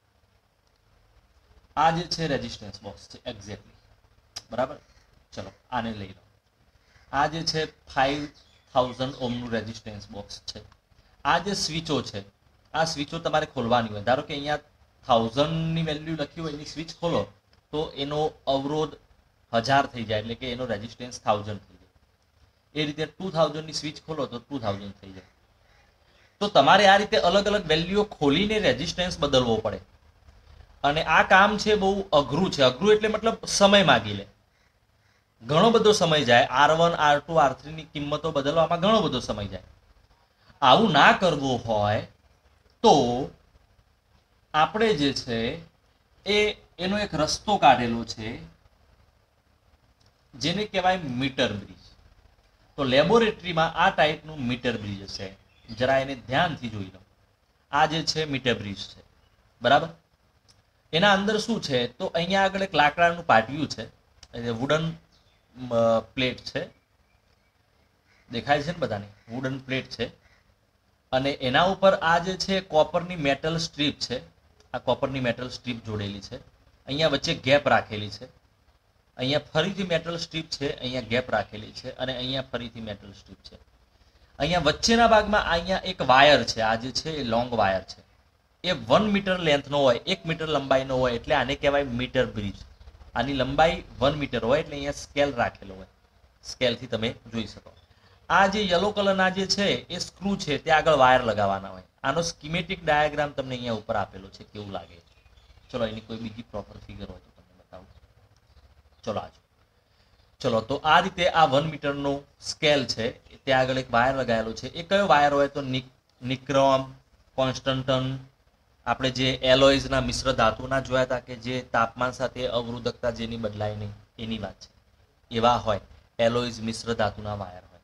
આ જે છે રેઝિસ્ટન્સ બોક્સ છે એક્ઝેક્ટલી. બરાબર, ચલો આને લઈ લો. આ જે છે ફાઈવ થાઉઝન્ડ ઓમનું રેઝિસ્ટન્સ બોક્સ છે. આ જે સ્વિચો છે, આ સ્વિચો તમારે ખોલવાની હોય. ધારો કે અહીંયા થાઉઝન્ડની વેલ્યુ લખી હોય, એની સ્વિચ ખોલો તો એનો અવરોધ હજાર થઈ જાય, એટલે કે એનો રેઝિસ્ટન્સ થાઉઝન્ડ થઈ જાય. એ રીતે ટુ થાઉઝન્ડની સ્વિચ ખોલો તો ટુ થાઉઝન્ડ થઈ જાય. તો તમારે આ રીતે અલગ અલગ વેલ્યુઓ ખોલીને રેઝિસ્ટન્સ બદલવો પડે. અને આ કામ છે બહુ અઘરું છે. અઘરું એટલે મતલબ સમય માગી લે, ઘણો બધો સમય જાય. R one, R two, R three ની કિંમતો બદલવામાં ઘણો બધો સમય જાય. આવું ના કરવું હોય તો આપણે જે છે એ એનો એક રસ્તો કાઢેલો છે જેને કહેવાય મીટર બ્રિજ. તો લેબોરેટરીમાં આ ટાઈપનું મીટર બ્રિજ હશે. જરા એને ધ્યાનથી જોઈ લો. આ જે છે મીટર બ્રિજ છે, બરાબર. એના અંદર શું છે તો અહીંયા આગળ એક લાકડાનું પાટિયું છે, વુડન પ્લેટ છે, દેખાય છે ને બધાને, વુડન પ્લેટ છે. અને એના ઉપર આ જે છે કોપરની મેટલ સ્ટ્રીપ છે, આ કોપરની મેટલ સ્ટ્રીપ જોડેલી છે. અહીંયા વચ્ચે ગેપ રાખેલી છે, અહીંયા ફરીથી મેટલ સ્ટ્રીપ છે, અહીંયા ગેપ રાખેલી છે, અને અહીંયા ફરીથી મેટલ સ્ટ્રીપ છે. અહીંયા વચ્ચેના ભાગમાં અહીંયા એક વાયર છે, આ જે છે એ લોંગ વાયર છે, એ વન મીટર લેન્થનો હોય, એક મીટર લંબાઈનો હોય, એટલે આને કહેવાય મીટર બ્રિજ. આની લંબાઈ વન મીટર હોય એટલે અહીંયા સ્કેલ રાખેલો હોય, સ્કેલથી તમે જોઈ શકો. આ જે યલો કલરના જે છે એ સ્ક્રૂ છે, ત્યાં આગળ વાયર લગાવવાના હોય. આનો સ્કીમેટિક ડાયાગ્રામ તમને અહીંયા ઉપર આપેલો છે, કેવું લાગે. ચલો એની કોઈ બીજી પ્રોપર ફિગર હોય તો તમને બતાવું. ચલો આજો. ચલો તો આ રીતે આ વન મીટરનો સ્કેલ છે, ત્યાં આગળ એક વાયર લગાવેલો છે. એ કયો વાયર હોય તો નિક્રોમ, કોન્સ્ટન્ટન, આપણે જે એલોઇઝના મિશ્ર ધાતુના જોયા હતા કે જે તાપમાન સાથે અવરોધકતા જેની બદલાય નહીં, એની વાત છે. એવા હોય એલોઇઝ મિશ્ર ધાતુના વાયર હોય.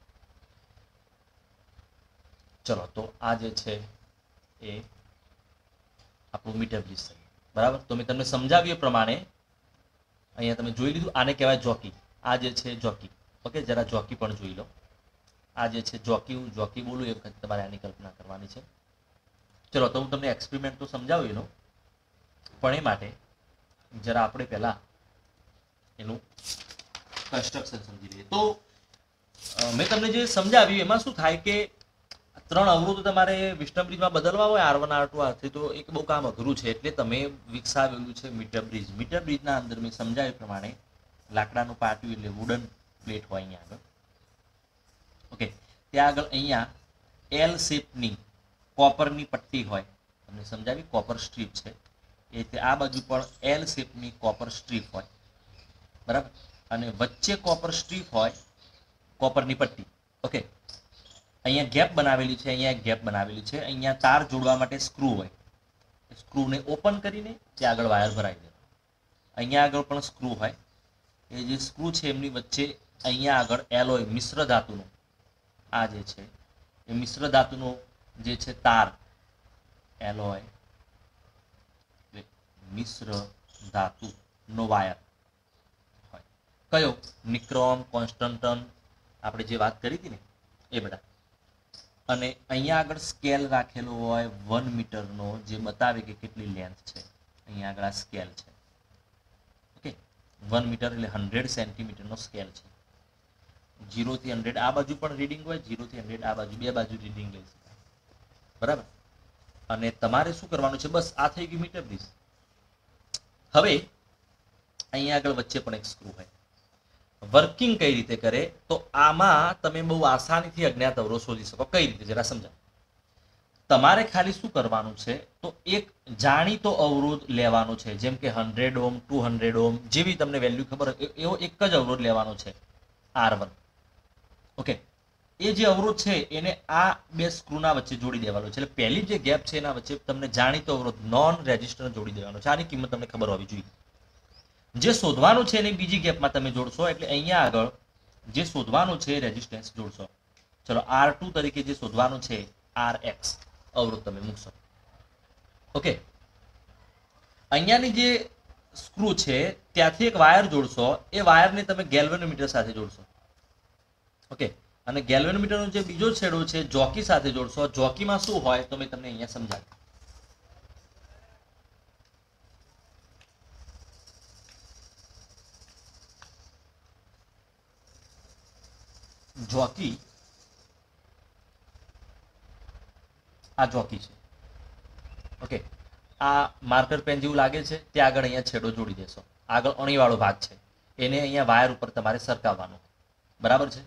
ચલો તો આ જે છે એ આપણું મીટર બ્રિજ છે, બરાબર. તો મેં તમને સમજાવ્યું એ પ્રમાણે અહીંયા તમે જોઈ લીધું. આને કહેવાય જોકી. આ જે છે જોકી. ઓકે, જરા જોકી પણ જોઈ લો. આ જે છે જોકી, હું જોકી બોલું એ વખત તમારે આની કલ્પના કરવાની છે. ચલો તો હું તમને એક્સપેરિમેન્ટ તો સમજાવું એનો, પણ એ માટે જરા આપણે પહેલા એનું કન્સ્ટ્રક્શન સમજી લઈએ. તો મેં તમને જે સમજાવ્યું એમાં શું થાય કે ત્રણ અવરોધ તમારે વિસ્ટમ બ્રિજમાં બદલવા હોય, R one R two R three, તો એક બહુ કામ અઘરું છે. એટલે તમે વિકસાવેલું છે મીટર બ્રિજ. મીટર બ્રિજના અંદર મેં સમજાવ્યું પ્રમાણે લાકડાનું પાટિયું એટલે વુડન પ્લેટ હોય અહીંયા આગળ. ઓકે, ત્યાં આગળ અહીંયા એલ શેપની કોપરની પટ્ટી હોય, તમને સમજાવી, કોપર સ્ટ્રીપ છે એ રીતે આ બાજુ પણ એલ શેપની કોપર સ્ટ્રીપ હોય, બરાબર. અને વચ્ચે કોપર સ્ટ્રીપ હોય, કોપરની પટ્ટી. ઓકે, અહીંયા ગેપ બનાવેલી છે, અહીંયા ગેપ બનાવેલી છે. અહીંયા તાર જોડવા માટે સ્ક્રૂ હોય, સ્ક્રૂને ઓપન કરીને ત્યાં આગળ વાયર ભરાઈ દે. અહીંયા આગળ પણ સ્ક્રૂ હોય, એ જે સ્ક્રૂ છે એમની વચ્ચે અહીંયા આગળ એલોય મિશ્ર ધાતુનો, આ જે છે એ મિશ્ર ધાતુનો જે છે તાર, એલોય મિશ્ર ધાતુનો વાયર હોય. કયો? નિક્રોમ, કોન્સ્ટન્ટન, આપણે જે વાત કરી હતી ને એ બધા. અને અહીંયા આગળ સ્કેલ રાખેલો હોય વન મીટરનો, જે બતાવે કે કેટલી લેન્થ છે. અહીંયા આગળ આ સ્કેલ છે. ઓકે, વન મીટર એટલે હંડ્રેડ સેન્ટીમીટરનો સ્કેલ છે. જીરો થી હંડ્રેડ આ બાજુ પણ રીડિંગ હોય, જીરો થી હંડ્રેડ આ બાજુ, બે બાજુ રીડિંગ લઈ શકાય, બરાબર. અને તમારે શું કરવાનું છે? બસ આ થઈ ગયું મીટર બ્રિજ. હવે અહીંયા આગળ વચ્ચે પણ એક સ્ક્રૂ હોય. વર્કિંગ કઈ રીતે કરે તો આમાં તમે બહુ આસાનીથી અજ્ઞાત અવરોધ શોધી શકો. કઈ રીતે જરા સમજાવો. તમારે ખાલી શું કરવાનું છે તો એક જાણીતો અવરોધ લેવાનો છે, જેમ કે hundred ohm, two hundred ohm, જેવી તમને વેલ્યુ ખબર હોય એવો એક જ અવરોધ લેવાનો છે, આર વન. ઓકે, એ જે અવરોધ છે એને આ બે સ્ક્રૂના વચ્ચે જોડી દેવાનો છે. એટલે પહેલી જે ગેપ છે એના વચ્ચે તમને જાણીતો અવરોધ નોન રેઝિસ્ટર જોડી દેવાનો છે. આની કિંમત તમને ખબર હોવી જોઈએ. જે શોધવાનું છે એની બીજી ગેપમાં તમે જોડશો, એટલે અહીંયા આગળ જે શોધવાનું છે રેઝિસ્ટન્સ જોડશો. ચલો આર ટુ તરીકે જે શોધવાનું છે આર એક્સ અવરોધ તમે મૂકશો. ઓકે, અહીંયાની જે સ્ક્રૂ છે ત્યાંથી એક વાયર જોડશો. એ વાયરને તમે ગેલ્વેનોમીટર સાથે જોડશો. ઓકે, અને ગેલ્વેનોમીટરનો જે બીજો છેડો છે જોકી સાથે જોડશો. જોકીમાં શું હોય તો મેં તમને અહીંયા સમજાવ્યું. જોકી, આ જોકી છે. ઓકે, આ માર્કર પેન જેવું લાગે છે, ત્યાં આગળ અહીંયા છેડો જોડી દેશો. આગળ અણીવાળો ભાગ છે એને અહીંયા વાયર ઉપર તમારે સરકાવવાનો, બરાબર છે.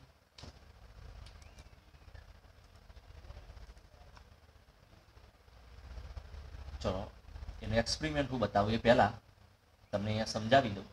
ચલો એનું એક્સપેરિમેન્ટ હું બતાવું એ પહેલા તમને અહીંયા સમજાવી દઉં.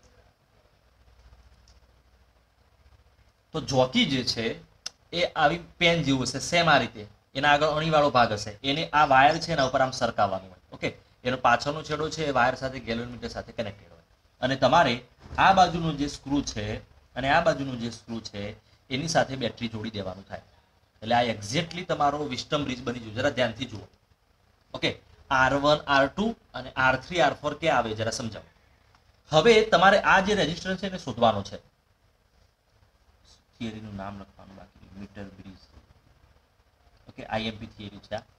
તો જોકી જે છે એ આવી પેન જેવું હશે, સેમ આ રીતે. એના આગળ અણીવાળો ભાગ હશે, એને આ વાયર છે એના ઉપર આમ સરકાવવાનું હોય. ઓકે, એનો પાછળનો છેડો છે એ વાયર સાથે ગેલ્વેનોમીટર સાથે કનેક્ટેડ હોય. અને તમારે આ બાજુનું જે સ્ક્રૂ છે અને આ બાજુનું જે સ્ક્રૂ છે એની સાથે બેટરી જોડી દેવાનું થાય. એટલે આ એક્ઝેક્ટલી તમારો વિસ્ટમ બ્રિજ બની ગયો. જરા ધ્યાનથી જુઓ. Okay, R one R two અને આર થ્રી આર ફોર ક્યાં આવે જરા સમજાવો. હવે તમારે આ જે રેઝિસ્ટન્સ છે એને શોધવાનો છે. થિયરીનું નામ લખવાનું બાકી, meter bridge. Okay, IMP theory છે આ.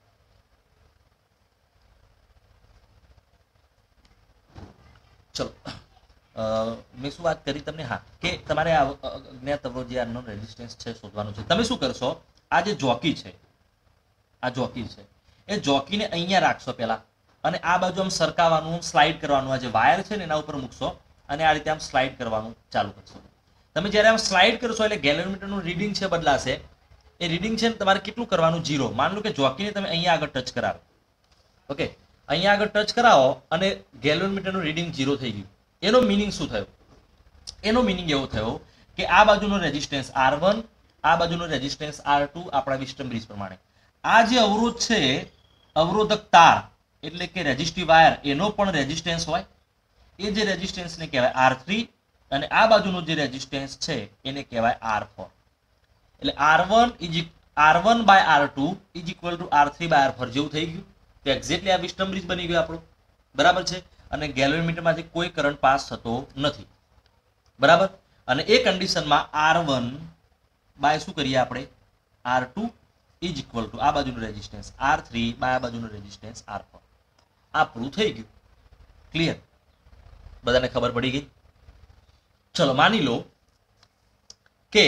ચલો, મેં શું વાત કરી તમને, હા, કે તમારે આ અજ્ઞાત અવરોધનો રેઝિસ્ટન્સ છે શોધવાનું છે. તમે શું કરશો, આ જે જોકી છે, આ જોકી છે એ જોકીને અહીંયા રાખશો પહેલા, અને આ બાજુ આમ સરકાવવાનું, સ્લાઇડ કરવાનું. આ જે વાયર છે ને એના ઉપર મૂકશો અને આ રીતે આમ સ્લાઇડ કરવાનું ચાલુ કરશો. તમે જ્યારે આમ સ્લાઇડ કરશો એટલે ગેલોરીમીટરનું રીડિંગ છે બદલાશે. એ રીડિંગ છે ને તમારે કેટલું કરવાનું, જીરો. માન લો કે જોકીને તમે અહીંયા આગળ ટચ કરાવો. ઓકે, અહીંયા આગળ ટચ કરાવો અને ગેલોરીમીટરનું રીડિંગ ઝીરો થઈ ગયું. એનો મિનિંગ શું થયો? એનો મિનિંગ એવો થયો કે આ બાજુનો રેઝિસ્ટન્સ આર વન, આ બાજુનો રેઝિસ્ટન્સ આર ટુ આપણા વિસ્ટમ બ્રિજ પ્રમાણે. આ જે અવરોધ છે, અવરોધક તાર એટલે કે રેઝિસ્ટિવ વાયર, એનો પણ રેઝિસ્ટન્સ હોય. એ જે રેઝિસ્ટન્સને કહેવાય આર થ્રી અને આ બાજુનો જે રેઝિસ્ટન્સ છે એને કહેવાય આર ફોર. એટલે R one is R one by R two is equal to R three by R four જેવું થઈ ગયું. તો એક્ઝેક્ટલી આ વિસ્ટમ બ્રિજ બની ગયો આપણો. બરાબર છે. અને ગેલોરીમીટરમાંથી કોઈ કરંટ પાસ થતો નથી. બરાબર. અને એ કન્ડિશનમાં આર વન બાય શું કરીએ આપણે, R two is equal to આ બાજુનું રેઝિસ્ટન્સ આર થ્રી બાય આ બાજુનું રેઝિસ્ટન્સ આર ફોર. આપણું થઈ ગયું. ક્લિયર? બધાને ખબર પડી ગઈ? ચલો, માની લો કે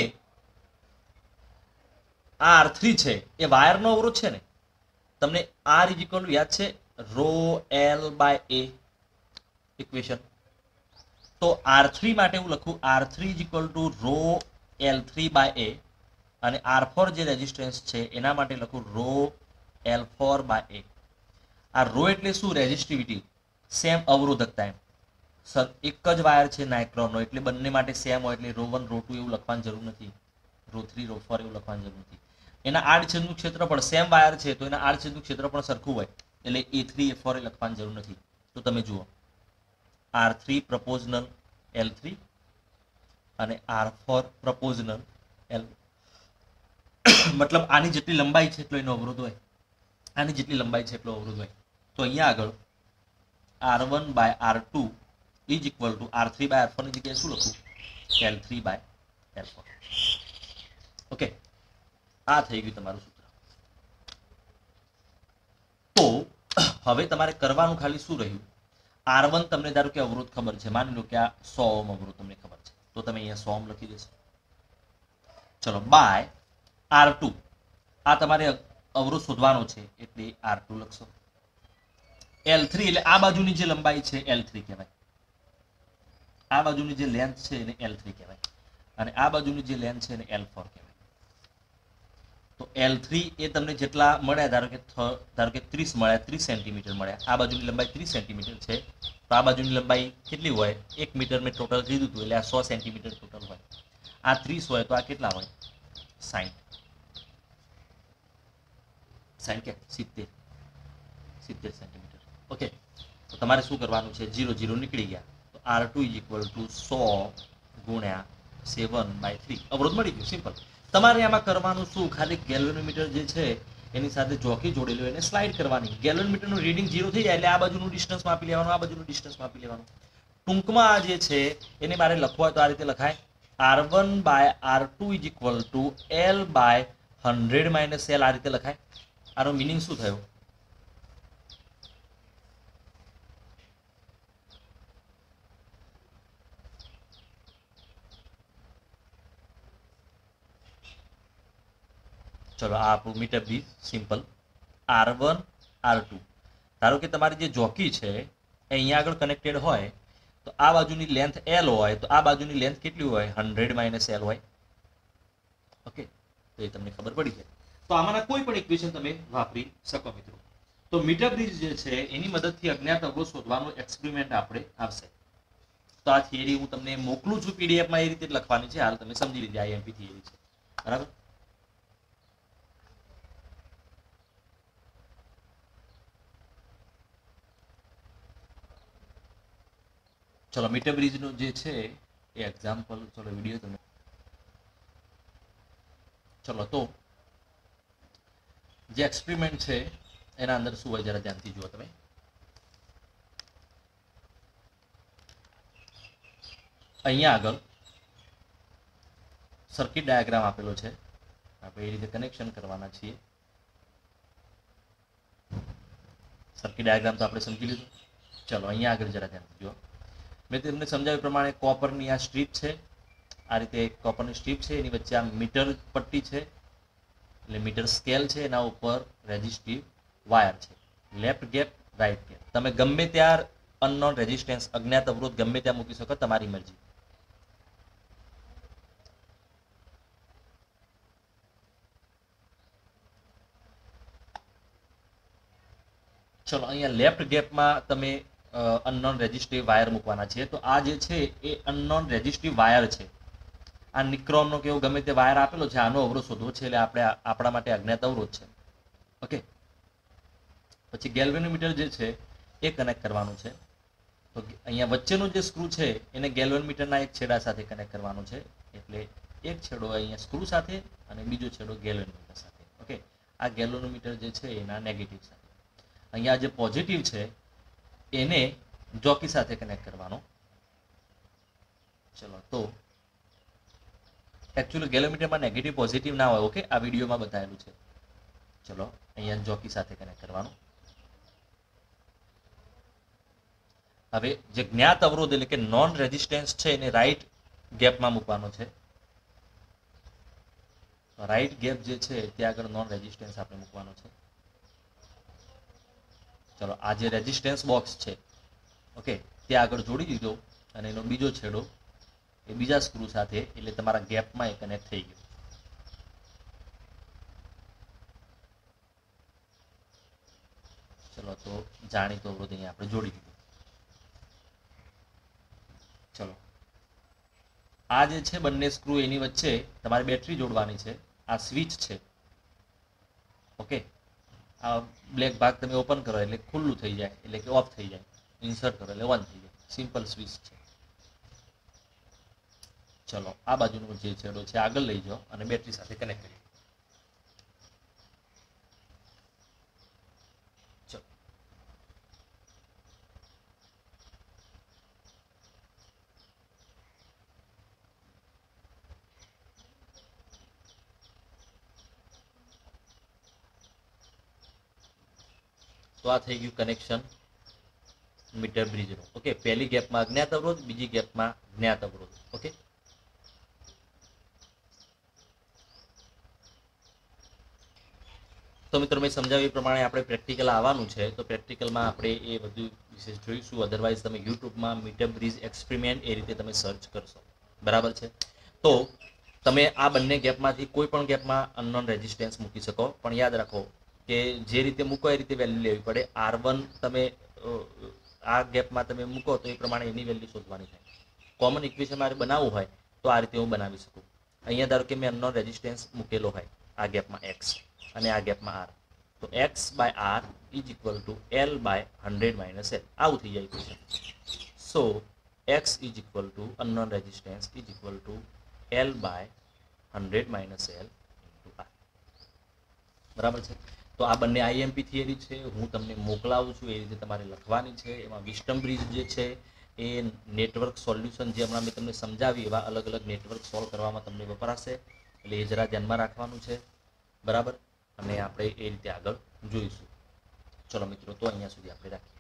આર થ્રી છે એ વાયરનો અવરોધ છે ને. તમને આર ઇઝ ઇક્વલ ટુ યાદ છે, rho L by A equation. તો આર થ્રી માટે હું લખું R three is equal to rho L three by A, અને આર ફોર જે રેઝિસ્ટન્સ છે એના માટે લખું rho L four by A. આ રો એટલે શું? રેઝિસ્ટિવિટી, સેમ અવરોધકતા. એમ સર એક જ વાયર છે નાઇક્રોમનો, એટલે બંને માટે સેમ હોય, એટલે રો વન રો ટુ એવું લખવાની જરૂર નથી, રો થ્રી રો ફોર એવું લખવાની જરૂર નથી. એના આડછેદનું ક્ષેત્રફળ સેમ વાયર છે તો એના આડછેદનું ક્ષેત્રફળ સરખું હોય, એટલે એ થ્રી એ ફોર એ લખવાની જરૂર નથી. તો તમે જુઓ, R three proportional L three અને આર ફોર પ્રપોઝનલ એલ. મતલબ આની જેટલી લંબાઈ છે એટલો એનો અવરોધ હોય, આની જેટલી લંબાઈ છે એટલો અવરોધ હોય. તો અહીંયા આગળ R one by R two is equal to R three by R four ની જગ્યાએ શું લખું, L three by L four. Okay, આ થઈ ગયું તમારું સૂત્ર. તો હવે તમારે કરવાનું ખાલી શું રહ્યું, આર વન તમને ધારો કે અવરોધ ખબર છે, માની લો કે આ સો ઓમ અવરોધ તમને ખબર છે, તો તમે અહીંયા સો ઓમ લખી દેશો. ચલો, બાય આર ટુ, આ તમારે અવરોધ શોધવાનો છે એટલે આર ટુ લખશો. એલ થ્રી એટલે આ બાજુની જે લંબાઈ છે એલ થ્રી કહેવાય, આ બાજુની જે લેન્થ છે એને એલ થ્રી કહેવાય, અને આ બાજુની જે લેન્થ છે એને એલ ફોર કહેવાય. તો એલ થ્રી એ તમને જેટલા મળ્યા, ધારો કે ધારો કે ત્રીસ મળ્યા, ત્રીસ સેન્ટીમીટર મળ્યા. આ બાજુની લંબાઈ ત્રીસ સેન્ટીમીટર છે, તો આ બાજુની લંબાઈ કેટલી હોય, એક મીટર મેં ટોટલ કીધું હતું, એટલે આ સો સેન્ટીમીટર ટોટલ હોય. આ ત્રીસ હોય તો આ કેટલા હોય, સાઠ. સાઠ કે સિત્તેર, સિત્તેર સેન્ટીમીટર. ઓકે, તો તમારે શું કરવાનું છે, જીરો જીરો નીકળી ગયા, તો R two is equal to સો ગુણ્યા સેવન બાય થ્રી અવરોધ મળી ગયું. સિમ્પલ. તમારે આમાં કરવાનું શું, ખાલી ગેલ્વેનોમીટર જે છે એની સાથે જોકી જોડેલી હોય એને સ્લાઇડ કરવાની. ગેલ્વેનોમીટરનું રીડિંગ ઝીરો થઈ જાય એટલે આ બાજુનું ડિસ્ટન્સ માપી લેવાનું, આ બાજુનું ડિસ્ટન્સ માપી લેવાનું. ટૂંકમાં આ જે છે એને મારે લખવા હોય તો આ રીતે લખાય, R one by R two is equal to L by hundred minus L. આ રીતે લખાય. આનો મિનિંગ શું થયો, ચલો આ આપણું meter be simple. R one R two, ધારો કે તમારી જે જોકી છે એ અહીંયા આગળ કનેક્ટેડ હોય, તો આ બાજુની લેન્થ એલ હોય, તો આ બાજુની લેન્થ કેટલી હોય, હંડ્રેડ માઇનસ એલ હોય. ઓકે, તો એ તમને ખબર પડી જાય. તો આમાંના કોઈ પણ ઇક્વેશન તમે વાપરી શકો મિત્રો. તો મીટર બ્રિજ જે છે એની મદદથી અજ્ઞાત અવરોધ શોધવાનો એક્સપેરિમેન્ટ આપણે આવશે. તો આ થિયરી હું તમને મોકલું છું પીડીએફમાં, એ રીતે લખવાની છે. હાલ તમે સમજી લીધી, આઈએમપી થિયરી છે. બરાબર. ચલો, મીટર બ્રિજનો જે છે એ એક્ઝામ્પલ, ચલો વિડીયો તમે ચલો. તો જે એક્સપેરિમેન્ટ છે એના અંદર શું હોય જરા ધ્યાનથી જુઓ તમે. અહીંયા આગળ સર્કિટ ડાયાગ્રામ આપેલો છે, આપણે એ રીતે કનેક્શન કરવાના છીએ. સર્કિટ ડાયાગ્રામ તો આપણે સમજી લીધું. ચલો અહીંયા આગળ જરા ધ્યાનથી જુઓ. મેં તમને સમજાવ્યું પ્રમાણે કોપરની આ સ્ટ્રીપ છે, આ રીતે કોપરની સ્ટ્રીપ છે, એની વચ્ચે આ મીટર પટ્ટી છે, એટલે મીટર સ્કેલ છે, એના ઉપર રેઝિસ્ટિવ વાયર છે. લેફ્ટ ગેપ, રાઈટ ગેપ, તમે ગમે ત્યાં અનનોન રેઝિસ્ટન્સ અજ્ઞાત અવરોધ ગમે ત્યાં મૂકી શકો, તમારી મરજી. ચલો અહીંયા લેફ્ટ ગેપમાં તમે અનનોન રેઝિસ્ટિવ વાયર મૂકવાના છે. તો આ જે છે એ અનનોન રેઝિસ્ટિવ વાયર છે. આ નિક્રોમનો કેવો ગમે તે વાયર આપેલો છે, આનો અવરોધ શોધવો છે, એટલે આપણે આપણા માટે અજ્ઞાત અવરોધ છે. ઓકે, પછી ગેલ્વેનોમીટર જે છે એ કનેક્ટ કરવાનું છે. તો અહીંયા વચ્ચેનું જે સ્ક્રૂ છે એને ગેલ્વેનોમીટરના એક છેડા સાથે કનેક્ટ કરવાનું છે. એટલે એક છેડો અહીંયા સ્ક્રૂ સાથે અને બીજો છેડો ગેલ્વેનોમીટર સાથે. ઓકે, આ ગેલ્વેનોમીટર જે છે એના નેગેટિવ સાથે. અહીંયા જે પોઝિટિવ છે એને જોકી સાથે કનેક્ટ કરવાનો. ચલો, તો એકચ્યુઅલી ગેલ્વેનોમીટરમાં નેગેટિવ પોઝિટિવ ના હોય. ઓકે, આ વિડીયોમાં બતાવેલું છે. ચલો અહીંયા જોકી સાથે કનેક્ટ કરવાનું. હવે જે જ્ઞાત અવરોધ એટલે કે નોન રેઝિસ્ટન્સ છે એને રાઈટ ગેપમાં મૂકવાનો છે. રાઈટ ગેપ જે છે ત્યાં આગળ નોન રેઝિસ્ટન્સ આપણે મૂકવાનો છે. ચલો, આ જે રેઝિસ્ટન્સ બોક્સ છે ઓકે ત્યાં આગળ જોડી દીધો અને એનો બીજો છેડો એ બીજા સ્ક્રૂ સાથે, એટલે તમારા ગેપમાં એ કનેક્ટ થઈ ગયો. ચલો, તો જાણીતો અવરોધ અહીંયા આપણે જોડી દીધો. ચલો, આ જે છે બંને સ્ક્રૂ એની વચ્ચે તમારે બેટરી જોડવાની છે. આ સ્વિચ છે. ઓકે, આ બ્લેક ભાગ તમે ઓપન કરો એટલે ખુલ્લું થઈ જાય, એટલે કે ઓફ થઈ જાય. ઇન્સર્ટ કરો એટલે ઓન થઈ જાય. સિમ્પલ સ્વિચ છે. ચલો, આ બાજુનો જે છેડો છે આગળ લઈ જાઓ અને બેટરી સાથે કનેક્ટ કરી. ચલો, તો આ થઈ ગયું કનેક્શન મીટર બ્રિજનું. ઓકે, પહેલી ગેપમાં અજ્ઞાત અવરોધ, બીજી ગેપમાં જ્ઞાત અવરોધ. ઓકે, તો મિત્રો મેં સમજાવ્યું એ પ્રમાણે આપણે પ્રેક્ટિકલ આવવાનું છે. તો પ્રેક્ટિકલમાં આપણે એ બધું વિશેષ જોઈશું. અધરવાઇઝ તમે યુટ્યુબમાં મીટર બ્રિજ એક્સપેરિમેન્ટ એ રીતે તમે સર્ચ કરશો. બરાબર છે. તો તમે આ બંને ગેપમાંથી કોઈ પણ ગેપમાં અનનોન રેઝિસ્ટન્સ મૂકી શકો, પણ યાદ રાખો કે જે રીતે મૂકો એ રીતે વેલ્યુ લેવી પડે. આર વન તમે આ ગેપમાં તમે મૂકો તો એ પ્રમાણે એની વેલ્યુ શોધવાની થાય. કોમન ઇક્વેશન મારે બનાવવું હોય તો આ રીતે હું બનાવી શકું. અહીંયા ધારો કે મેં અનનોન રેઝિસ્ટન્સ મૂકેલો હોય આ ગેપમાં એક્સ અને આ ગેપમાં આર, તો X by R is equal to L by hundred minus L. આવું થઈ જાય equation. So X is equal to unknown resistance is equal to L by hundred minus L into R. બરાબર છે. તો આ બંને આઈએમપી થિયરી છે, હું તમને મોકલાવું છું એ રીતે તમારે લખવાની છે. એમાં વિસ્ટમ બ્રિજ જે છે એ નેટવર્ક સોલ્યુશન જે હમણાં મેં તમને સમજાવી એવા અલગ અલગ નેટવર્ક સોલ્વ કરવામાં તમને વપરાશે, એટલે એ જરા ધ્યાનમાં રાખવાનું છે. બરાબર, અને આપણે એ રીતે આગળ જોઈશું. ચલો મિત્રો, તો અહીંયા સુધી આપણે રાખીએ.